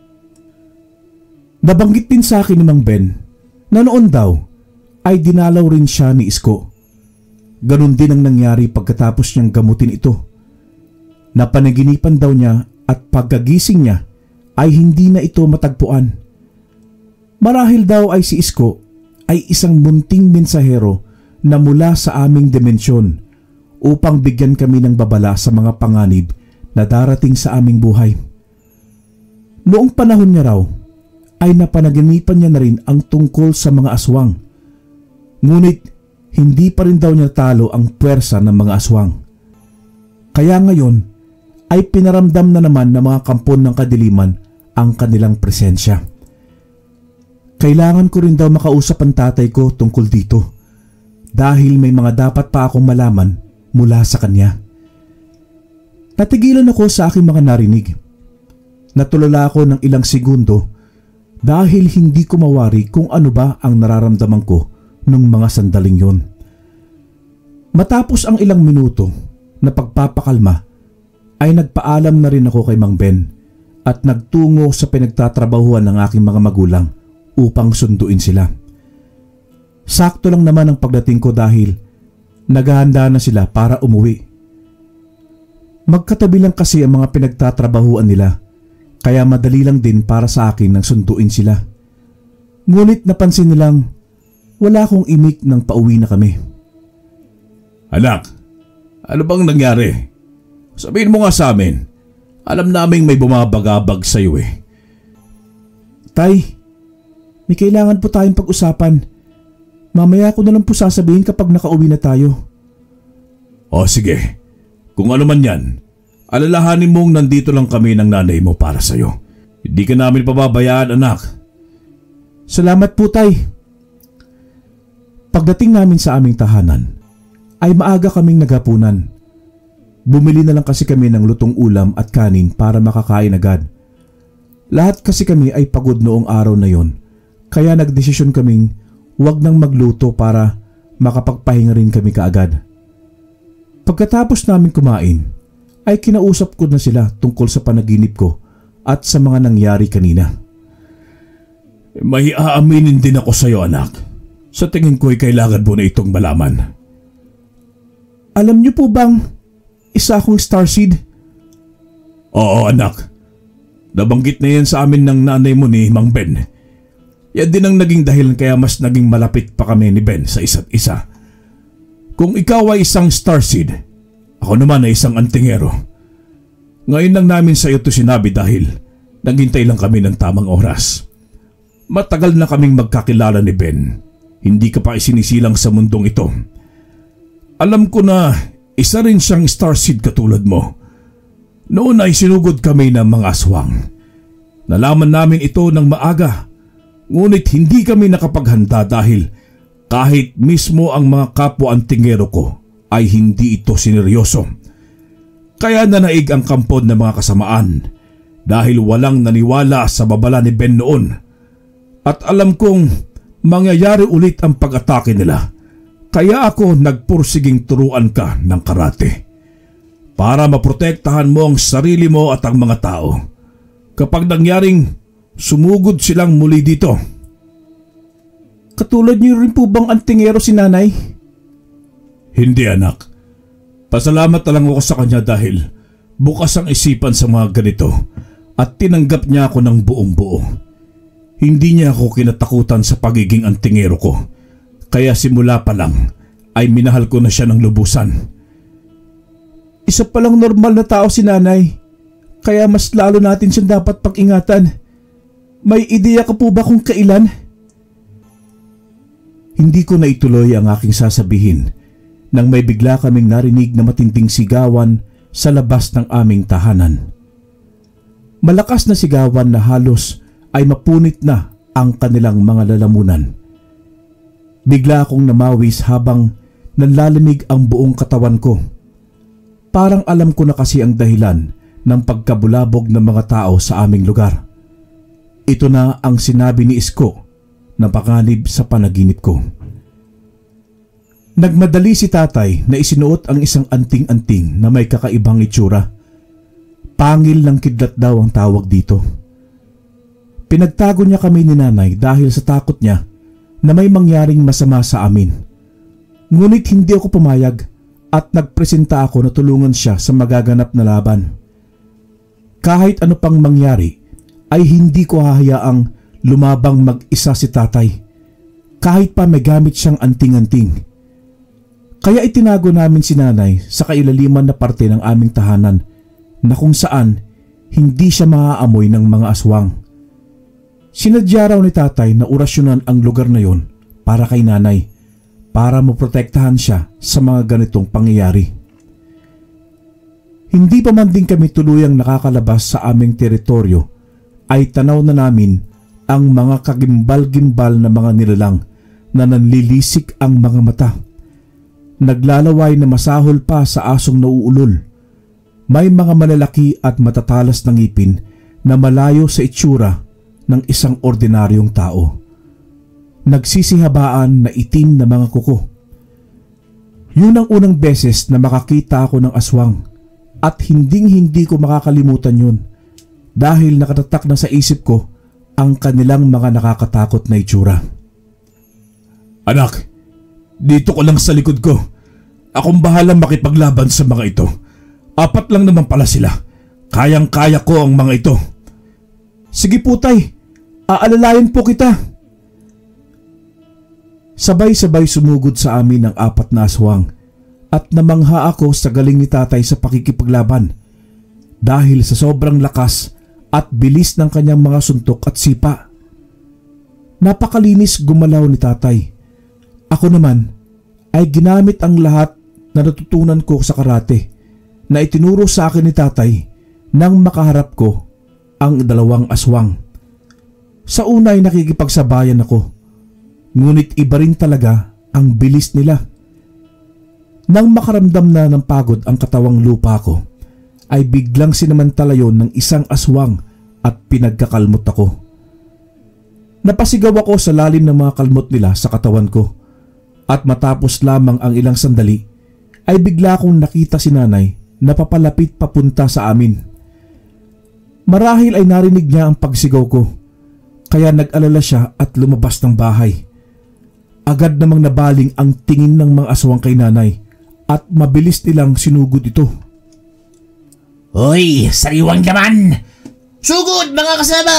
Nabanggit din sa akin ni Mang Ben na noon daw ay dinalaw rin siya ni Isko. Ganon din ang nangyari pagkatapos niyang gamutin ito. Napanaginipan daw niya at pagkagising niya ay hindi na ito matagpuan. Marahil daw ay si Isko ay isang munting mensahero na mula sa aming dimensyon upang bigyan kami ng babala sa mga panganib na darating sa aming buhay. Noong panahon niya raw ay napanaginipan niya na rin ang tungkol sa mga aswang. Ngunit hindi pa rin daw niya talo ang puwersa ng mga aswang. Kaya ngayon ay pinaramdam na naman ng mga kampon ng kadiliman ang kanilang presensya. Kailangan ko rin daw makausap ang tatay ko tungkol dito dahil may mga dapat pa akong malaman mula sa kanya. Natigilan ako sa aking mga narinig. Natulala ako ng ilang segundo dahil hindi ko mawari kung ano ba ang nararamdaman ko nung mga sandaling yon. Matapos ang ilang minuto na pagpapakalma ay nagpaalam na rin ako kay Mang Ben at nagtungo sa pinagtatrabahuan ng aking mga magulang upang sunduin sila. Sakto lang naman ang pagdating ko dahil naghahanda na sila para umuwi. Magkatabi lang kasi ang mga pinagtatrabahuan nila kaya madali lang din para sa akin nang sunduin sila. Ngunit napansin nilang wala akong imik nang pauwi na kami. Anak, ano bang nangyari? Sabihin mo nga sa amin. Alam naming may bumabagabag sa iyo eh. Tay, may kailangan po tayong pag-usapan. Mamaya ko na lang po sasabihin kapag nakauwi na tayo. O sige, kung ano man yan, alalahanin mong nandito lang kami ng nanay mo para sa iyo. Hindi ka namin pababayaan, anak. Salamat po, Tay. Pagdating namin sa aming tahanan, ay maaga kaming naghapunan. Bumili na lang kasi kami ng lutong ulam at kanin para makakain agad. Lahat kasi kami ay pagod noong araw na yon, kaya nagdesisyon kaming huwag nang magluto para makapagpahinga rin kami kaagad. Pagkatapos namin kumain, ay kinausap ko na sila tungkol sa panaginip ko at sa mga nangyari kanina. May aaminin din ako sa iyo, anak. Sa tingin ko ay kailangan mo na itong malaman. Alam niyo po bang isa akong starseed? Oo, anak. Nabanggit na yan sa amin ng nanay mo ni Mang Ben. Yan din ang naging dahilan kaya mas naging malapit pa kami ni Ben sa isa't isa. Kung ikaw ay isang starseed, ako naman ay isang antingero. Ngayon lang namin sa iyo ito sinabi dahil naghintay lang kami ng tamang oras. Matagal na kaming magkakilala ni Ben. Hindi ka pa isinisilang sa mundong ito. Alam ko na isa rin siyang starseed katulad mo. Noon ay sinugod kami ng mga aswang. Nalaman namin ito ng maaga. Ngunit hindi kami nakapaghanda dahil kahit mismo ang mga kapwa-antingero ko ay hindi ito sineryoso. Kaya nanaig ang kampon ng mga kasamaan dahil walang naniwala sa babala ni Ben noon. At alam kong mangyayari ulit ang pag-atake nila. Kaya ako nagpursiging turuan ka ng karate para maprotektahan mo ang sarili mo at ang mga tao kapag nangyaring sumugod silang muli dito. Katulad niyo rin po bang antingero si nanay? Hindi, anak. Pasalamat na lang ako sa kanya dahil bukas ang isipan sa mga ganito at tinanggap niya ako ng buong buo. Hindi niya ako kinatakutan sa pagiging antingero ko. Kaya simula pa lang ay minahal ko na siya ng lubusan. Isa palang normal na tao si nanay, kaya mas lalo natin siyang dapat pag-ingatan. May ideya ka po ba kung kailan? Hindi ko na ituloy ang aking sasabihin nang may bigla kaming narinig na matinding sigawan sa labas ng aming tahanan. Malakas na sigawan na halos ay mapunit na ang kanilang mga lalamunan. Bigla akong namawis habang nanlalamig ang buong katawan ko. Parang alam ko na kasi ang dahilan ng pagkabulabog ng mga tao sa aming lugar. Ito na ang sinabi ni Isko na panganib sa panaginip ko. Nagmadali si tatay na isinuot ang isang anting-anting na may kakaibang itsura. Pangil ng kidlat daw ang tawag dito. Pinagtago niya kami ni nanay dahil sa takot niya na may mangyaring masama sa amin. Ngunit hindi ako pumayag at nagpresenta ako na tulungan siya sa magaganap na laban. Kahit ano pang mangyari ay hindi ko hahayaang lumabang mag-isa si tatay. Kahit pa may gamit siyang anting-anting. Kaya itinago namin si nanay sa kailaliman na parte ng aming tahanan na kung saan hindi siya maaamoy ng mga aswang. Sinadya raw ni tatay na orasyonan ang lugar na yon para kay nanay para maprotektahan siya sa mga ganitong pangyayari. Hindi pa man din kami tuluyang nakakalabas sa aming teritoryo ay tanaw na namin ang mga kagimbal-gimbal na mga nilalang na nanlilisik ang mga mata. Naglalaway na masahol pa sa asong nauulol. May mga malalaki at matatalas na ngipin na malayo sa itsura ng isang ordinaryong tao. Nagsisihabaan na itim na mga kuko. Yun ang unang beses na makakita ako ng aswang. at hinding-hindi ko makakalimutan yun dahil nakatatak na sa isip ko ang kanilang mga nakakatakot na itsura. Anak, dito ko lang sa likod ko. Akong bahalang makipaglaban sa mga ito. Apat lang naman pala sila. Kayang-kaya ko ang mga ito. Sige po tay, aalalayan po kita. Sabay-sabay sumugod sa amin ang apat na aswang at namangha ako sa galing ni tatay sa pakikipaglaban dahil sa sobrang lakas at bilis ng kanyang mga suntok at sipa. Napakalinis gumalaw ni tatay. Ako naman ay ginamit ang lahat na natutunan ko sa karate na itinuro sa akin ni tatay nang makaharap ko ang dalawang aswang. Sa una ay nakikipagsabayan ako, ngunit iba rin talaga ang bilis nila. Nang makaramdam na ng pagod ang katawang lupa ko, ay biglang sinamantala yon ng isang aswang at pinagkakalmot ako. Napasigaw ako sa lalim ng mga kalmot nila sa katawan ko. At matapos lamang ang ilang sandali, ay bigla kong nakita si nanay na papalapit papunta sa amin. Marahil ay narinig niya ang pagsigaw ko, kaya nag-alala siya at lumabas ng bahay. Agad namang nabaling ang tingin ng mga aswang kay nanay at mabilis nilang sinugod ito. Hoy, sariwang laman! Sugod mga kasama!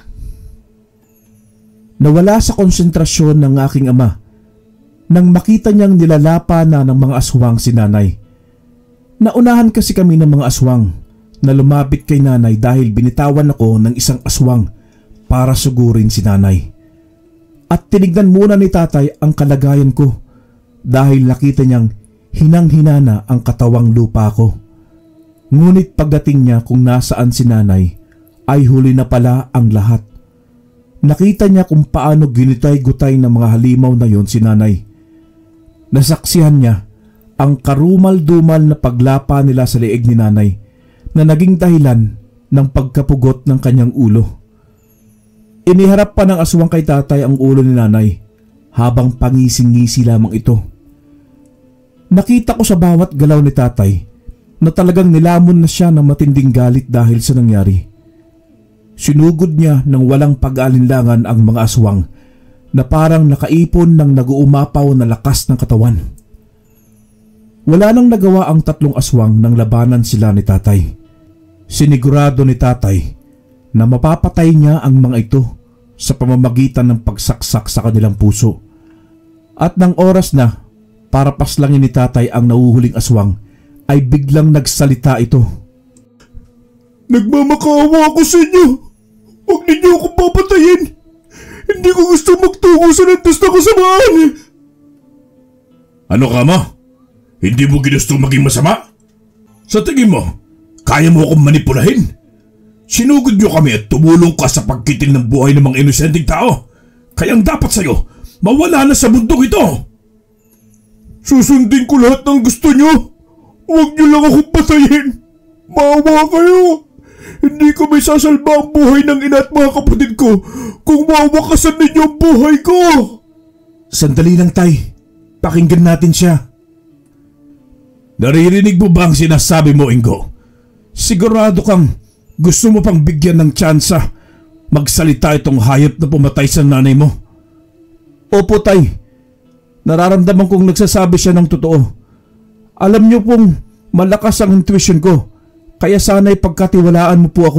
Nawala sa konsentrasyon ng aking ama nang makita niyang nilalapa na ng mga aswang si nanay. Naunahan kasi kami ng mga aswang na lumapit kay nanay dahil binitawan ako ng isang aswang para sugurin si nanay. At tinignan muna ni tatay ang kalagayan ko dahil nakita niyang hinang-hina na ang katawang lupa ko. Ngunit pagdating niya kung nasaan si nanay ay huli na pala ang lahat. Nakita niya kung paano ginitay-gutay ng mga halimaw na yon si nanay. Nasaksihan niya ang karumal-dumal na paglapa nila sa leeg ni nanay na naging dahilan ng pagkapugot ng kanyang ulo. Iniharap pa ng aswang kay tatay ang ulo ni nanay habang pangising-ngisi lamang ito. Nakita ko sa bawat galaw ni tatay na talagang nilamon na siya ng matinding galit dahil sa nangyari. Sinugod niya ng walang pag-aalinlangan ang mga aswang na parang nakaipon ng nag-uumapaw na lakas ng katawan. Wala nang nagawa ang tatlong aswang nang labanan sila ni tatay. Sinigurado ni tatay na mapapatay niya ang mga ito sa pamamagitan ng pagsaksak sa kanilang puso. At nang oras na para paslangin ni tatay ang nauhuling aswang ay biglang nagsalita ito. Nagmamakaawa ako sa inyo. Huwag ninyo akong papatayin. Hindi ko gusto magtungo sa landas na kasamaan. Ano ka mo? Hindi mo ginusto maging masama? Sa tingin mo, kaya mo akong manipulahin? Sinugod nyo kami at tumulong ka sa pagkitil ng buhay ng mga inosenteng tao. Kayang dapat sa'yo, mawala na sa mundong ito. Susundin ko lahat ng gusto nyo. Huwag nyo lang akong patayin. Maawa kayo. Hindi ko may sasalba ang buhay ng ina at mga kapatid ko kung mawakasan ninyo ang buhay ko. Sandali lang tay, pakinggan natin siya. Naririnig mo ba ang sinasabi mo, Ingo? Sigurado kang gusto mo pang bigyan ng tsansa magsalita itong hayop na pumatay sa nanay mo? Opo tay, nararamdaman kong nagsasabi siya ng totoo. Alam niyo pong malakas ang intuition ko, kaya sana'y pagkatiwalaan mo po ako.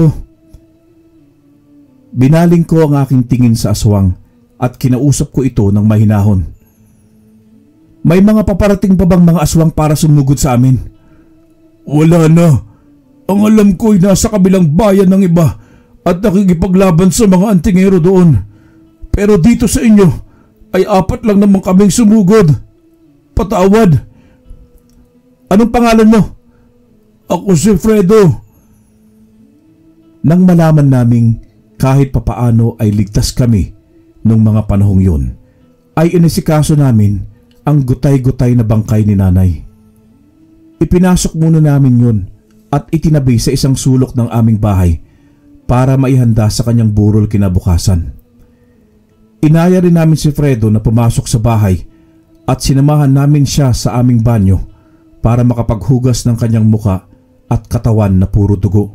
Binaling ko ang aking tingin sa aswang at kinausap ko ito ng mahinahon. May mga paparating pa bang mga aswang para sumugod sa amin? Wala na. Ang alam ko ay nasa kabilang bayan ng iba at nakikipaglaban sa mga antingero doon. Pero dito sa inyo ay apat lang naman kaming sumugod. Patawad. Anong pangalan mo? Ako si Fredo. Nang malaman naming kahit papaano ay ligtas kami nung mga panahong yun, ay inisikaso namin ang gutay-gutay na bangkay ni nanay. Ipinasok muna namin yun at itinabi sa isang sulok ng aming bahay para maihanda sa kanyang burol kinabukasan. Inaya rin namin si Fredo na pumasok sa bahay at sinamahan namin siya sa aming banyo para makapaghugas ng kanyang muka at katawan na puro dugo.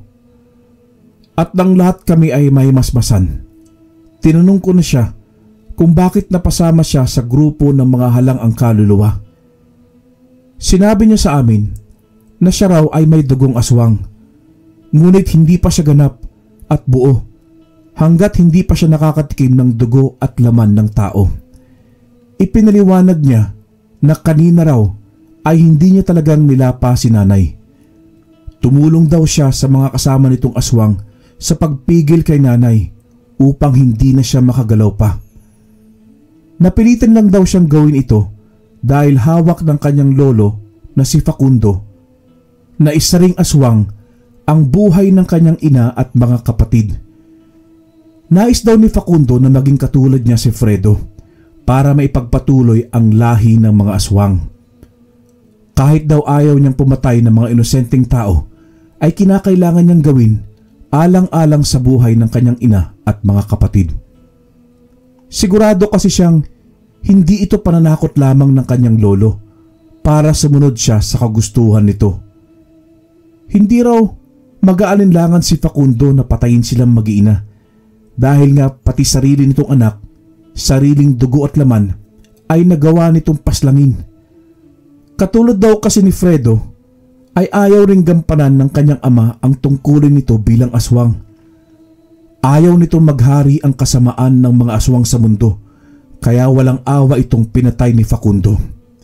At nang lahat kami ay may masmasan, tinanong ko na siya kung bakit napasama siya sa grupo ng mga halang ang kaluluwa. Sinabi niya sa amin na siya raw ay may dugong aswang, ngunit hindi pa siya ganap at buo hanggat hindi pa siya nakakatikim ng dugo at laman ng tao. Ipinaliwanag niya na kanina raw ay hindi niya talagang nilapa si nanay. Tumulong daw siya sa mga kasama nitong aswang sa pagpigil kay nanay upang hindi na siya makagalaw pa. Napilitan lang daw siyang gawin ito dahil hawak ng kanyang lolo na si Facundo, na isa ring aswang, ang buhay ng kanyang ina at mga kapatid. Nais daw ni Facundo na maging katulad niya si Fredo para maipagpatuloy ang lahi ng mga aswang. Kahit daw ayaw niyang pumatay ng mga inosenteng tao, ay kinakailangan niyang gawin alang-alang sa buhay ng kanyang ina at mga kapatid. Sigurado kasi siyang hindi ito pananakot lamang ng kanyang lolo para sumunod siya sa kagustuhan nito. Hindi raw mag-aalinlangan si Facundo na patayin silang mag-iina dahil nga pati sarili nitong anak, sariling dugo at laman ay nagawa nitong paslangin. Katulad daw kasi ni Fredo ay ayaw ring gampanan ng kanyang ama ang tungkulin nito bilang aswang. Ayaw nito maghari ang kasamaan ng mga aswang sa mundo, kaya walang awa itong pinatay ni Facundo.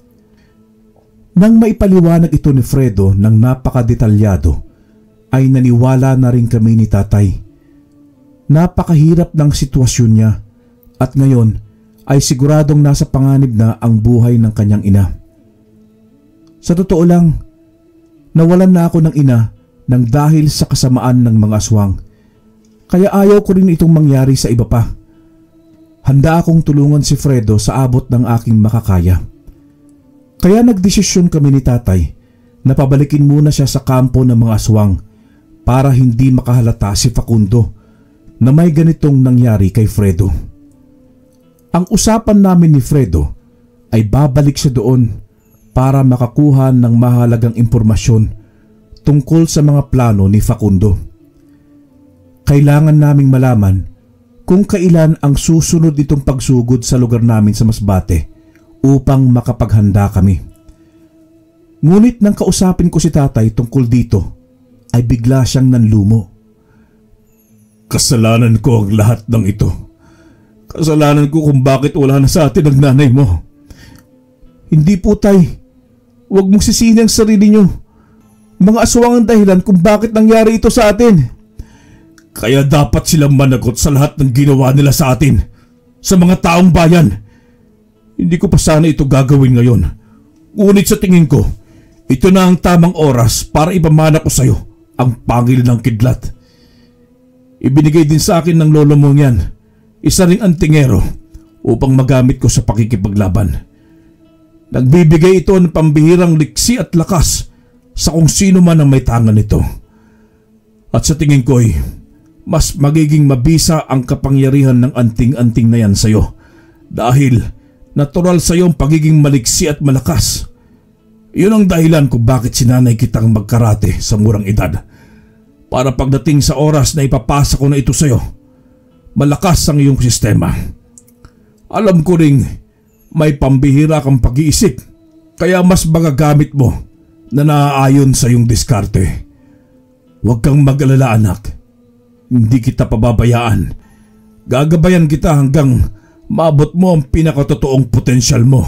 Nang maipaliwanag ito ni Fredo ng napakadetalyado, ay naniwala na rin kami ni tatay. Napakahirap ng sitwasyon niya at ngayon ay siguradong nasa panganib na ang buhay ng kanyang ina. Sa totoo lang, nawalan na ako ng ina nang dahil sa kasamaan ng mga aswang. Kaya ayaw ko rin itong mangyari sa iba pa. Handa akong tulungan si Fredo sa abot ng aking makakaya. Kaya nagdesisyon kami ni tatay na pabalikin muna siya sa kampo ng mga aswang para hindi makahalata si Facundo na may ganitong nangyari kay Fredo. Ang usapan namin ni Fredo ay babalik siya doon para makakuha ng mahalagang impormasyon tungkol sa mga plano ni Facundo. Kailangan naming malaman kung kailan ang susunod itong pagsugod sa lugar namin sa Masbate upang makapaghanda kami. Ngunit nang kausapin ko si tatay tungkol dito, ay bigla siyang nanlumo. Kasalanan ko ang lahat ng ito. Kasalanan ko kung bakit wala na sa atin ang nanay mo. Hindi po, tay. Huwag mong sisihin ang sarili niyo. Mga aswang ang dahilan kung bakit nangyari ito sa atin. Kaya dapat silang managot sa lahat ng ginawa nila sa atin, sa mga taong bayan. Hindi ko pa sana ito gagawin ngayon. Ngunit sa tingin ko, ito na ang tamang oras para ipamana ko sa iyo ang pangil ng kidlat. Ibinigay din sa akin ng lolo mong yan, isa ring antingero upang magamit ko sa pakikipaglaban. Nagbibigay ito ng pambihirang liksi at lakas sa kung sino man ang may tangan nito. At sa tingin ko ay mas magiging mabisa ang kapangyarihan ng anting-anting na yan sa iyo dahil natural sa iyo ang pagiging maliksi at malakas. Yun ang dahilan kung bakit sinanay kitang magkarate sa murang edad. Para pagdating sa oras na ipapasa ko na ito sa iyo, malakas ang iyong sistema. Alam ko ring may pambihira kang pag-iisip, kaya mas magagamit mo na naaayon sa iyong diskarte. Huwag kang mag-alala, anak. Hindi kita pababayaan. Gagabayan kita hanggang maabot mo ang pinakatotoong potensyal mo.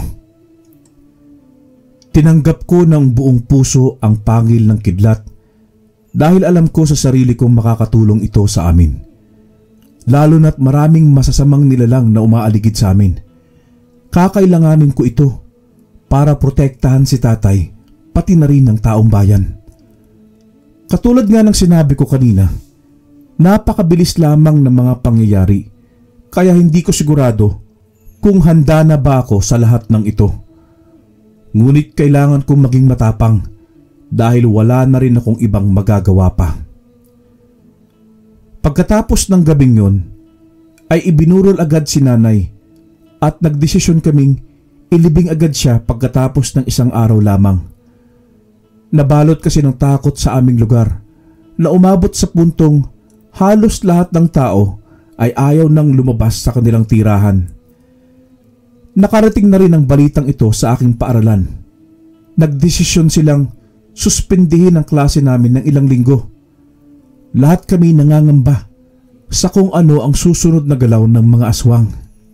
Tinanggap ko ng buong puso ang pangil ng kidlat dahil alam ko sa sarili kong makakatulong ito sa amin. Lalo na't maraming masasamang nilalang na umaaligid sa amin. Kakailanganin ko ito para protektahan si tatay pati na rin ng taong bayan. Katulad nga ng sinabi ko kanina, napakabilis lamang ng mga pangyayari kaya hindi ko sigurado kung handa na ba ako sa lahat ng ito. Ngunit kailangan kong maging matapang dahil wala na rin akong ibang magagawa pa. Pagkatapos ng gabing yon, ay ibinurol agad si nanay at nagdesisyon kaming ilibing agad siya pagkatapos ng isang araw lamang. Nabalot kasi ng takot sa aming lugar na umabot sa puntong halos lahat ng tao ay ayaw nang lumabas sa kanilang tirahan. Nakarating na rin ang balitang ito sa aking paaralan. Nagdesisyon silang suspindihin ang klase namin ng ilang linggo. Lahat kami nangangamba sa kung ano ang susunod na galaw ng mga aswang.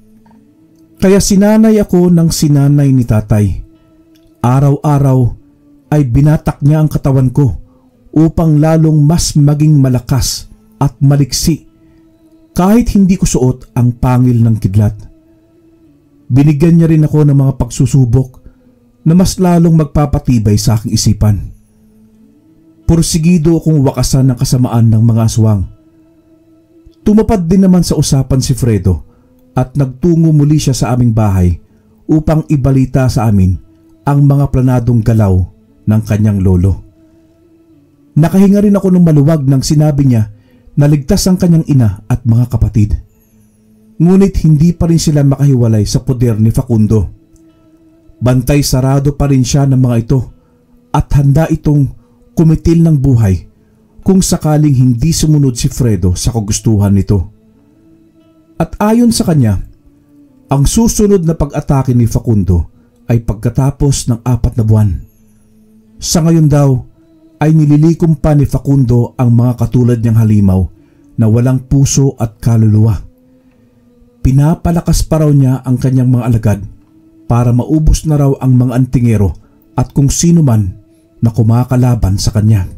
Kaya sinanay ako ng sinanay ni tatay. Araw-araw ay binatak niya ang katawan ko upang lalong mas maging malakas at maliksi kahit hindi ko suot ang pangil ng kidlat. Binigyan niya rin ako ng mga pagsusubok na mas lalong magpapatibay sa aking isipan. Pursigido akong wakasan ng kasamaan ng mga aswang. Tumapad din naman sa usapan si Fredo at nagtungo muli siya sa aming bahay upang ibalita sa amin ang mga planadong galaw ng kanyang lolo. Nakahinga rin ako ng maluwag nang sinabi niya na ligtas ang kanyang ina at mga kapatid. Ngunit hindi pa rin sila makahiwalay sa poder ni Facundo. Bantay sarado pa rin siya ng mga ito at handa itong kumitil ng buhay kung sakaling hindi sumunod si Fredo sa kagustuhan nito. At ayon sa kanya, ang susunod na pag-atake ni Facundo ay pagkatapos ng apat na buwan. Sa ngayon daw ay nililikom pa ni Facundo ang mga katulad niyang halimaw na walang puso at kaluluwa. Pinapalakas pa raw niya ang kanyang mga alagad para maubos na raw ang mga antingero at kung sino man na kumakalaban sa kanya.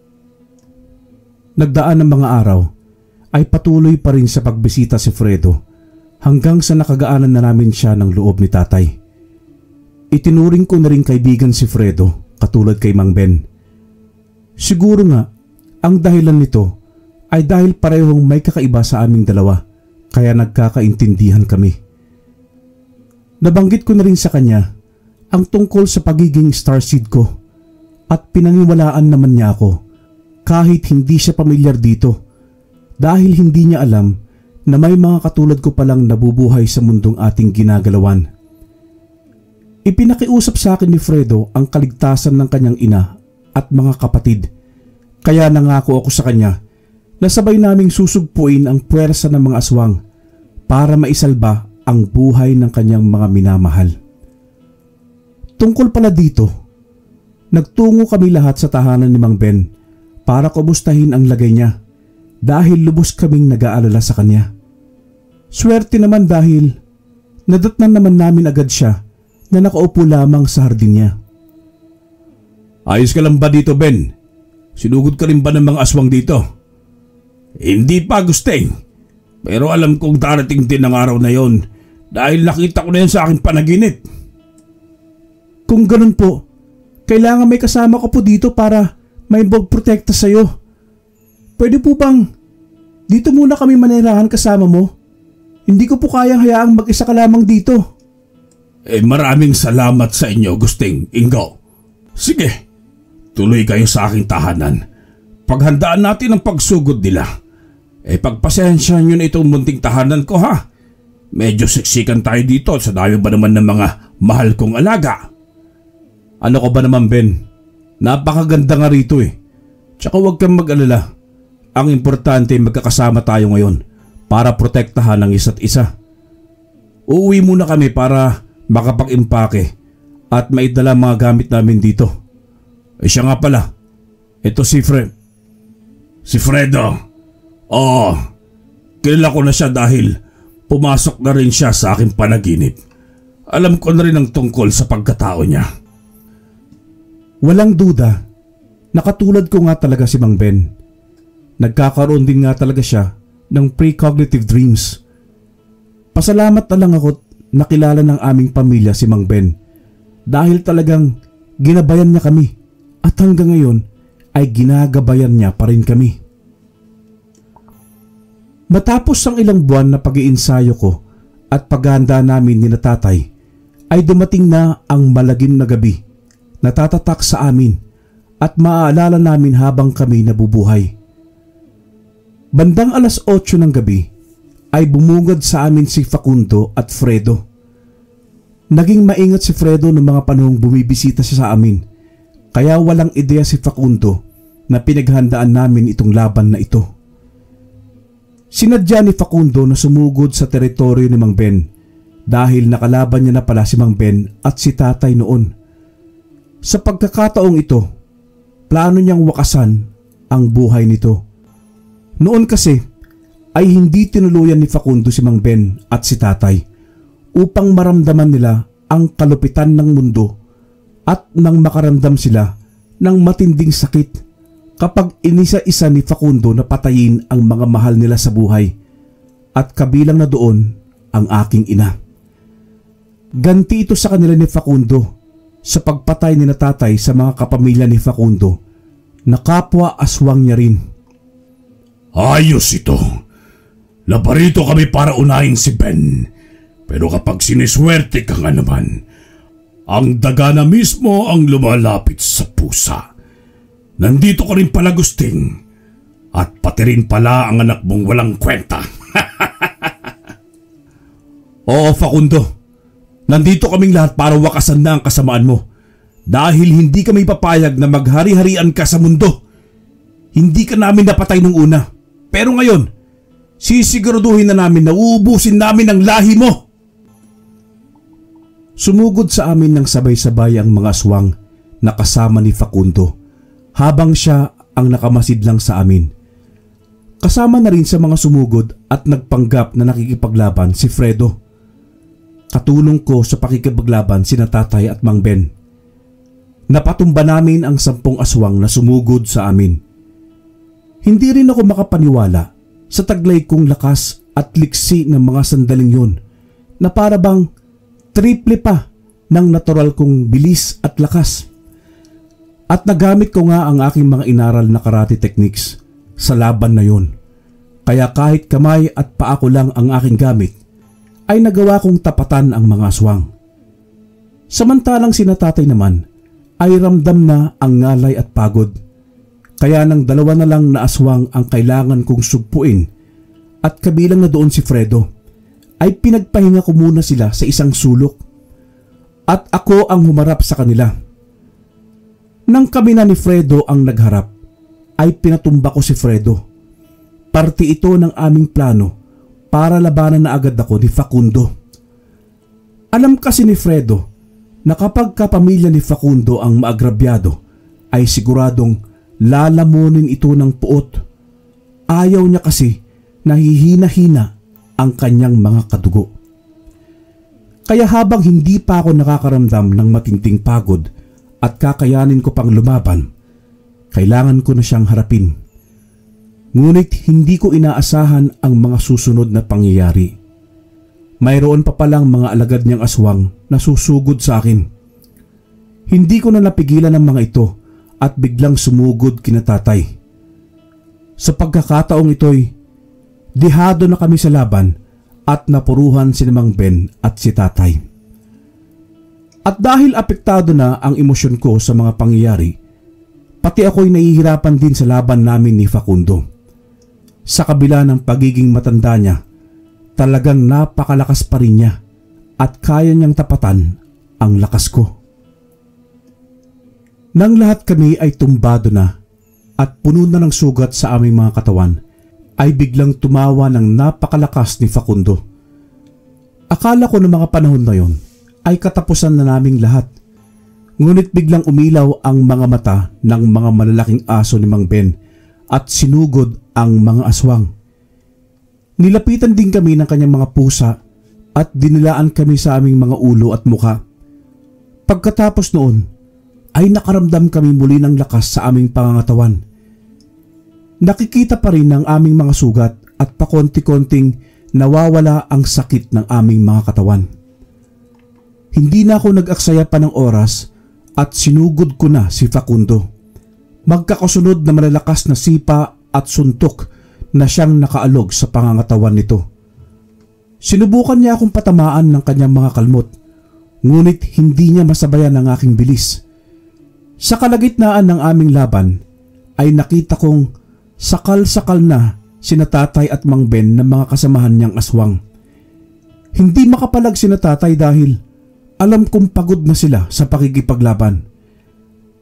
Nagdaan ng mga araw ay patuloy pa rin sa pagbisita si Fredo hanggang sa nakagaanan na namin siya ng loob ni tatay. Itinuring ko na rin kaibigan si Fredo katulad kay Mang Ben. Siguro nga ang dahilan nito ay dahil parehong may kakaiba sa aming dalawa kaya nagkakaintindihan kami. Nabanggit ko na rin sa kanya ang tungkol sa pagiging starseed ko at pinaniwalaan naman niya ako kahit hindi siya pamilyar dito dahil hindi niya alam na may mga katulad ko palang nabubuhay sa mundong ating ginagalawan. Ipinakiusap sa akin ni Fredo ang kaligtasan ng kanyang ina at mga kapatid kaya nangako ako sa kanya na sabay naming susugpuin ang puwersa ng mga aswang para maisalba ang buhay ng kanyang mga minamahal. Tungkol pala dito, nagtungo kami lahat sa tahanan ni Mang Ben para kumustahin ang lagay niya dahil lubos kaming nag-aalala sa kanya. Swerte naman dahil nadatnan naman namin agad siya na nakaupo lamang sa hardin niya. Ayos ka lang ba dito, Ben? Sinugod ka rin ba ng mga aswang dito? Hindi pa, Gusteng. Pero alam kong darating din ang araw na yon dahil nakita ko na yan sa aking panaginip. Kung ganun po, kailangan may kasama ko po dito para may magprotekta sa'yo. Pwede po bang dito muna kami manirahan kasama mo? Hindi ko po kayang hayaang mag-isa ka lamang dito. Eh maraming salamat sa inyo, Gusteng, Ingo. Sige, tuloy kayo sa aking tahanan. Paghandaan natin ang pagsugod nila. Eh pagpasensyahan nyo na itong munting tahanan ko ha. Medyo siksikan tayo dito sa dami ba naman ng mga mahal kong alaga. Ano ko ba naman, Ben? Napakaganda nga rito eh. Tsaka huwag kang mag-alala. Ang importante ay magkakasama tayo ngayon para protektahan ang isa't isa. Uuwi muna kami para makapag-impake at maidala mga gamit namin dito. Eh siya nga pala, ito si Fred. Si Fredo. Oo, kilala ko na siya dahil pumasok na rin siya sa aking panaginip. Alam ko na rin ang tungkol sa pagkatao niya. Walang duda, nakatulad ko nga talaga si Mang Ben. Nagkakaroon din nga talaga siya ng precognitive dreams. Pasalamat na lang ako nakilala ng aming pamilya si Mang Ben dahil talagang ginabayan niya kami at hanggang ngayon ay ginagabayan niya pa rin kami. Matapos ang ilang buwan na pag-iinsayo ko at paghahanda namin ni na tatay ay dumating na ang malagim na gabi na tatatak sa amin at maaalala namin habang kami nabubuhay. Bandang alas otso ng gabi ay bumungad sa amin si Facundo at Fredo. Naging maingat si Fredo ng mga panahong bumibisita siya sa amin Kaya walang ideya si Facundo na pinaghandaan namin itong laban na ito. Sinadya ni Facundo na sumugod sa teritoryo ni Mang Ben dahil nakalaban niya na pala si Mang Ben at si tatay noon. Sa pagkakataong ito, plano niyang wakasan ang buhay nito. Noon kasi ay hindi tinuluyan ni Facundo si Mang Ben at si tatay upang maramdaman nila ang kalupitan ng mundo at nang makaramdam sila ng matinding sakit kapag inisa-isa ni Facundo na patayin ang mga mahal nila sa buhay, at kabilang na doon ang aking ina. Ganti ito sa kanila ni Facundo sa pagpatay ni na tatay sa mga kapamilya ni Facundo na kapwa aswang niya rin. Ayos ito. Labarito kami para unahin si Ben. Pero kapag siniswerte ka nga naman, ang daga na mismo ang lumalapit sa pusa. Nandito ka rin pala, Gusting. At pati rin pala ang anak mong walang kwenta. Oo, Facundo. Nandito kaming lahat para wakasan na ang kasamaan mo. Dahil hindi kami papayag na maghari-harian ka sa mundo. Hindi ka namin napatay nung una. Pero ngayon, sisiguraduhin na namin na uubusin namin ang lahi mo. Sumugod sa amin ng sabay-sabay ang mga aswang na kasama ni Facundo habang siya ang nakamasid lang sa amin. Kasama na rin sa mga sumugod at nagpanggap na nakikipaglaban si Fredo. Katulong ko sa pakikipaglaban sina tatay at Mang Ben. Napatumba namin ang sampung aswang na sumugod sa amin. Hindi rin ako makapaniwala sa taglay kong lakas at liksi ng mga sandaling yun na para bang triple pa ng natural kong bilis at lakas. At nagamit ko nga ang aking mga inaral na karate techniques sa laban na yun. Kaya kahit kamay at paa ko lang ang aking gamit, ay nagawa kong tapatan ang mga aswang. Samantalang sina tatay naman ay ramdam na ang ngalay at pagod. Kaya nang dalawa na lang na aswang ang kailangan kong sugpuin at kabilang na doon si Fredo, ay pinagpahinga ko muna sila sa isang sulok. At ako ang humarap sa kanila. Nang kami na ni Fredo ang nagharap, ay pinatumba ko si Fredo. Parte ito ng aming plano para labanan na agad ako ni Facundo. Alam kasi ni Fredo na kapag kapamilya ni Facundo ang maagrabyado, ay siguradong lalamunin ito ng puot. Ayaw niya kasi nahihina-hina ang kanyang mga kadugo. Kaya habang hindi pa ako nakakaramdam ng matinding pagod at kakayanin ko pang lumaban, kailangan ko na siyang harapin. Ngunit hindi ko inaasahan ang mga susunod na pangyayari. Mayroon pa palang mga alagad niyang aswang na susugod sa akin. Hindi ko na napigilan ang mga ito at biglang sumugod kina tatay. Sa pagkakataong ito'y dihado na kami sa laban at napuruhan si Mang Ben at si tatay. At dahil apektado na ang emosyon ko sa mga pangyayari, pati ako'y nahihirapan din sa laban namin ni Facundo. Sa kabila ng pagiging matanda niya, talagang napakalakas pa rin niya at kaya niyang tapatan ang lakas ko. Nang lahat kami ay tumbado na at puno na ng sugat sa aming mga katawan, ay biglang tumawa ng napakalakas ni Facundo. Akala ko ng mga panahon na yon ay katapusan na naming lahat. Ngunit biglang umilaw ang mga mata ng mga malalaking aso ni Mang Ben at sinugod ang mga aswang. Nilapitan din kami ng kanyang mga pusa at dinilaan kami sa aming mga ulo at mukha. Pagkatapos noon ay nakaramdam kami muli ng lakas sa aming pangangatawan. Nakikita pa rin ang aming mga sugat at pakonti-konting nawawala ang sakit ng aming mga katawan. Hindi na ako nag-aksaya pa ng oras at sinugod ko na si Facundo. Magkakasunod na malalakas na sipa at suntok na siyang nakaalog sa pangangatawan nito. Sinubukan niya akong patamaan ng kanyang mga kalmot, ngunit hindi niya masabayan ang aking bilis. Sa kalagitnaan ng aming laban ay nakita kong sakal-sakal na sina tatay at Mang Ben ng mga kasamahan niyang aswang. Hindi makapalag sina tatay dahil alam kong pagod na sila sa pakikipaglaban.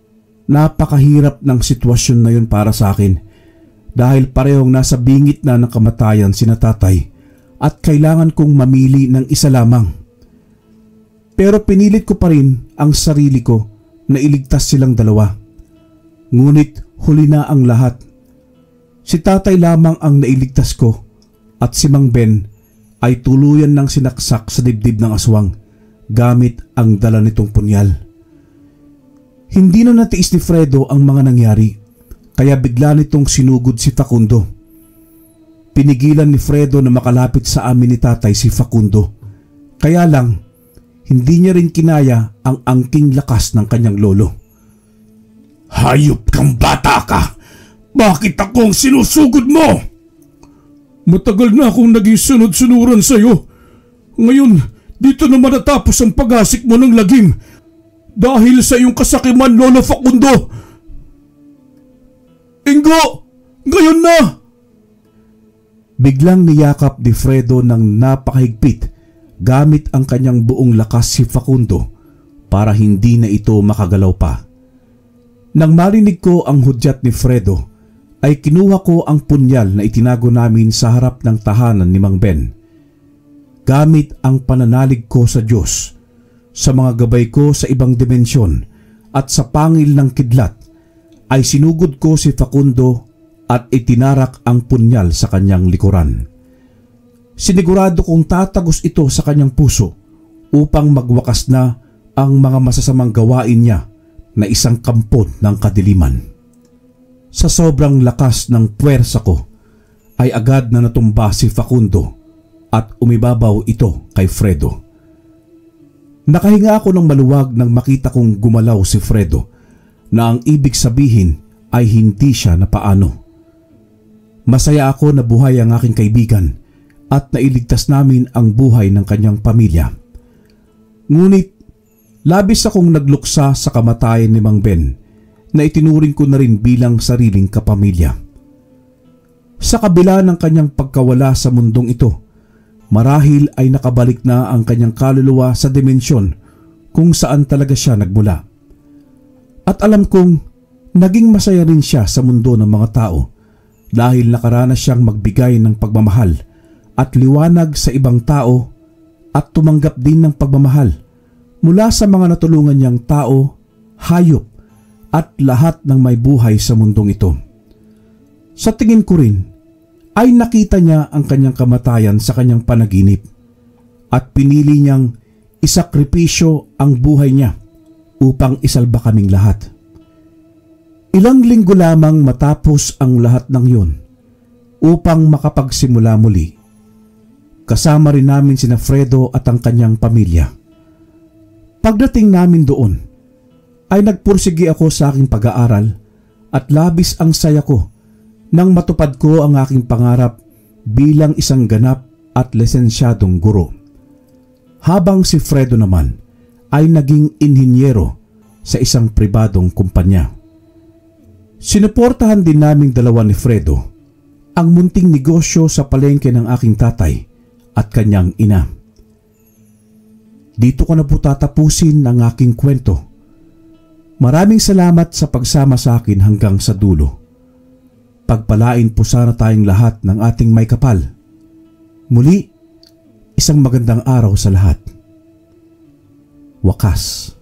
Napakahirap ng sitwasyon na yun para sa akin dahil parehong nasa bingit na ng kamatayan sina tatay at kailangan kong mamili ng isa lamang. Pero pinilit ko pa rin ang sarili ko na iligtas silang dalawa. Ngunit huli na ang lahat. Si tatay lamang ang nailigtas ko at si Mang Ben ay tuluyan ng sinaksak sa dibdib ng aswang gamit ang dala nitong punyal. Hindi na natiis ni Fredo ang mga nangyari kaya bigla nitong sinugod si Facundo. Pinigilan ni Fredo na makalapit sa amin ni tatay si Facundo. Kaya lang, hindi niya rin kinaya ang angking lakas ng kanyang lolo. Hayop kang bata ka! Bakit akong sinusugod mo? Matagal na akong naging sunod-sunuran sa'yo. Ngayon, dito na matatapos ang pag-asik mo ng lagim dahil sa iyong kasakiman, Lolo Facundo. Ingo! Ngayon na! Biglang niyakap ni Fredo ng napakahigpit gamit ang kanyang buong lakas si Facundo para hindi na ito makagalaw pa. Nang marinig ko ang hudyat ni Fredo, ay kinuha ko ang punyal na itinago namin sa harap ng tahanan ni Mang Ben. Gamit ang pananalig ko sa Diyos, sa mga gabay ko sa ibang dimensyon at sa pangil ng kidlat, ay sinugod ko si Facundo at itinarak ang punyal sa kanyang likuran. Sinigurado kong tatagos ito sa kanyang puso upang magwakas na ang mga masasamang gawain niya na isang kampon ng kadiliman. Sa sobrang lakas ng puwersa ko ay agad na natumba si Facundo at umibabaw ito kay Fredo. Nakahinga ako ng maluwag nang makita kong gumalaw si Fredo na ang ibig sabihin ay hindi siya napaano. Masaya ako na buhay ang aking kaibigan at nailigtas namin ang buhay ng kanyang pamilya. Ngunit labis akong nagluksa sa kamatayan ni Mang Ben na itinuring ko na rin bilang sariling kapamilya. Sa kabila ng kanyang pagkawala sa mundong ito, marahil ay nakabalik na ang kanyang kaluluwa sa dimensyon kung saan talaga siya nagmula. At alam kong naging masaya rin siya sa mundo ng mga tao dahil nakaranas siyang magbigay ng pagmamahal at liwanag sa ibang tao at tumanggap din ng pagmamahal mula sa mga natulungan niyang tao, hayop at lahat ng may buhay sa mundong ito. Sa tingin ko rin ay nakita niya ang kanyang kamatayan sa kanyang panaginip at pinili niyang isakripisyo ang buhay niya upang isalba kaming lahat. Ilang linggo lamang matapos ang lahat ng yun upang makapagsimula muli. Kasama rin namin sina Fredo at ang kanyang pamilya. Pagdating namin doon, ay nagpursigi ako sa aking pag-aaral at labis ang saya ko nang matupad ko ang aking pangarap bilang isang ganap at lisensyadong guro. Habang si Fredo naman ay naging inhinyero sa isang pribadong kumpanya. Sinuportahan din naming dalawa ni Fredo ang munting negosyo sa palengke ng aking tatay at kanyang ina. Dito ko na po tatapusin ang aking kwento. Maraming salamat sa pagsama sa akin hanggang sa dulo. Pagpalain po sana tayong lahat ng ating may kapal. Muli, isang magandang araw sa lahat. Wakas.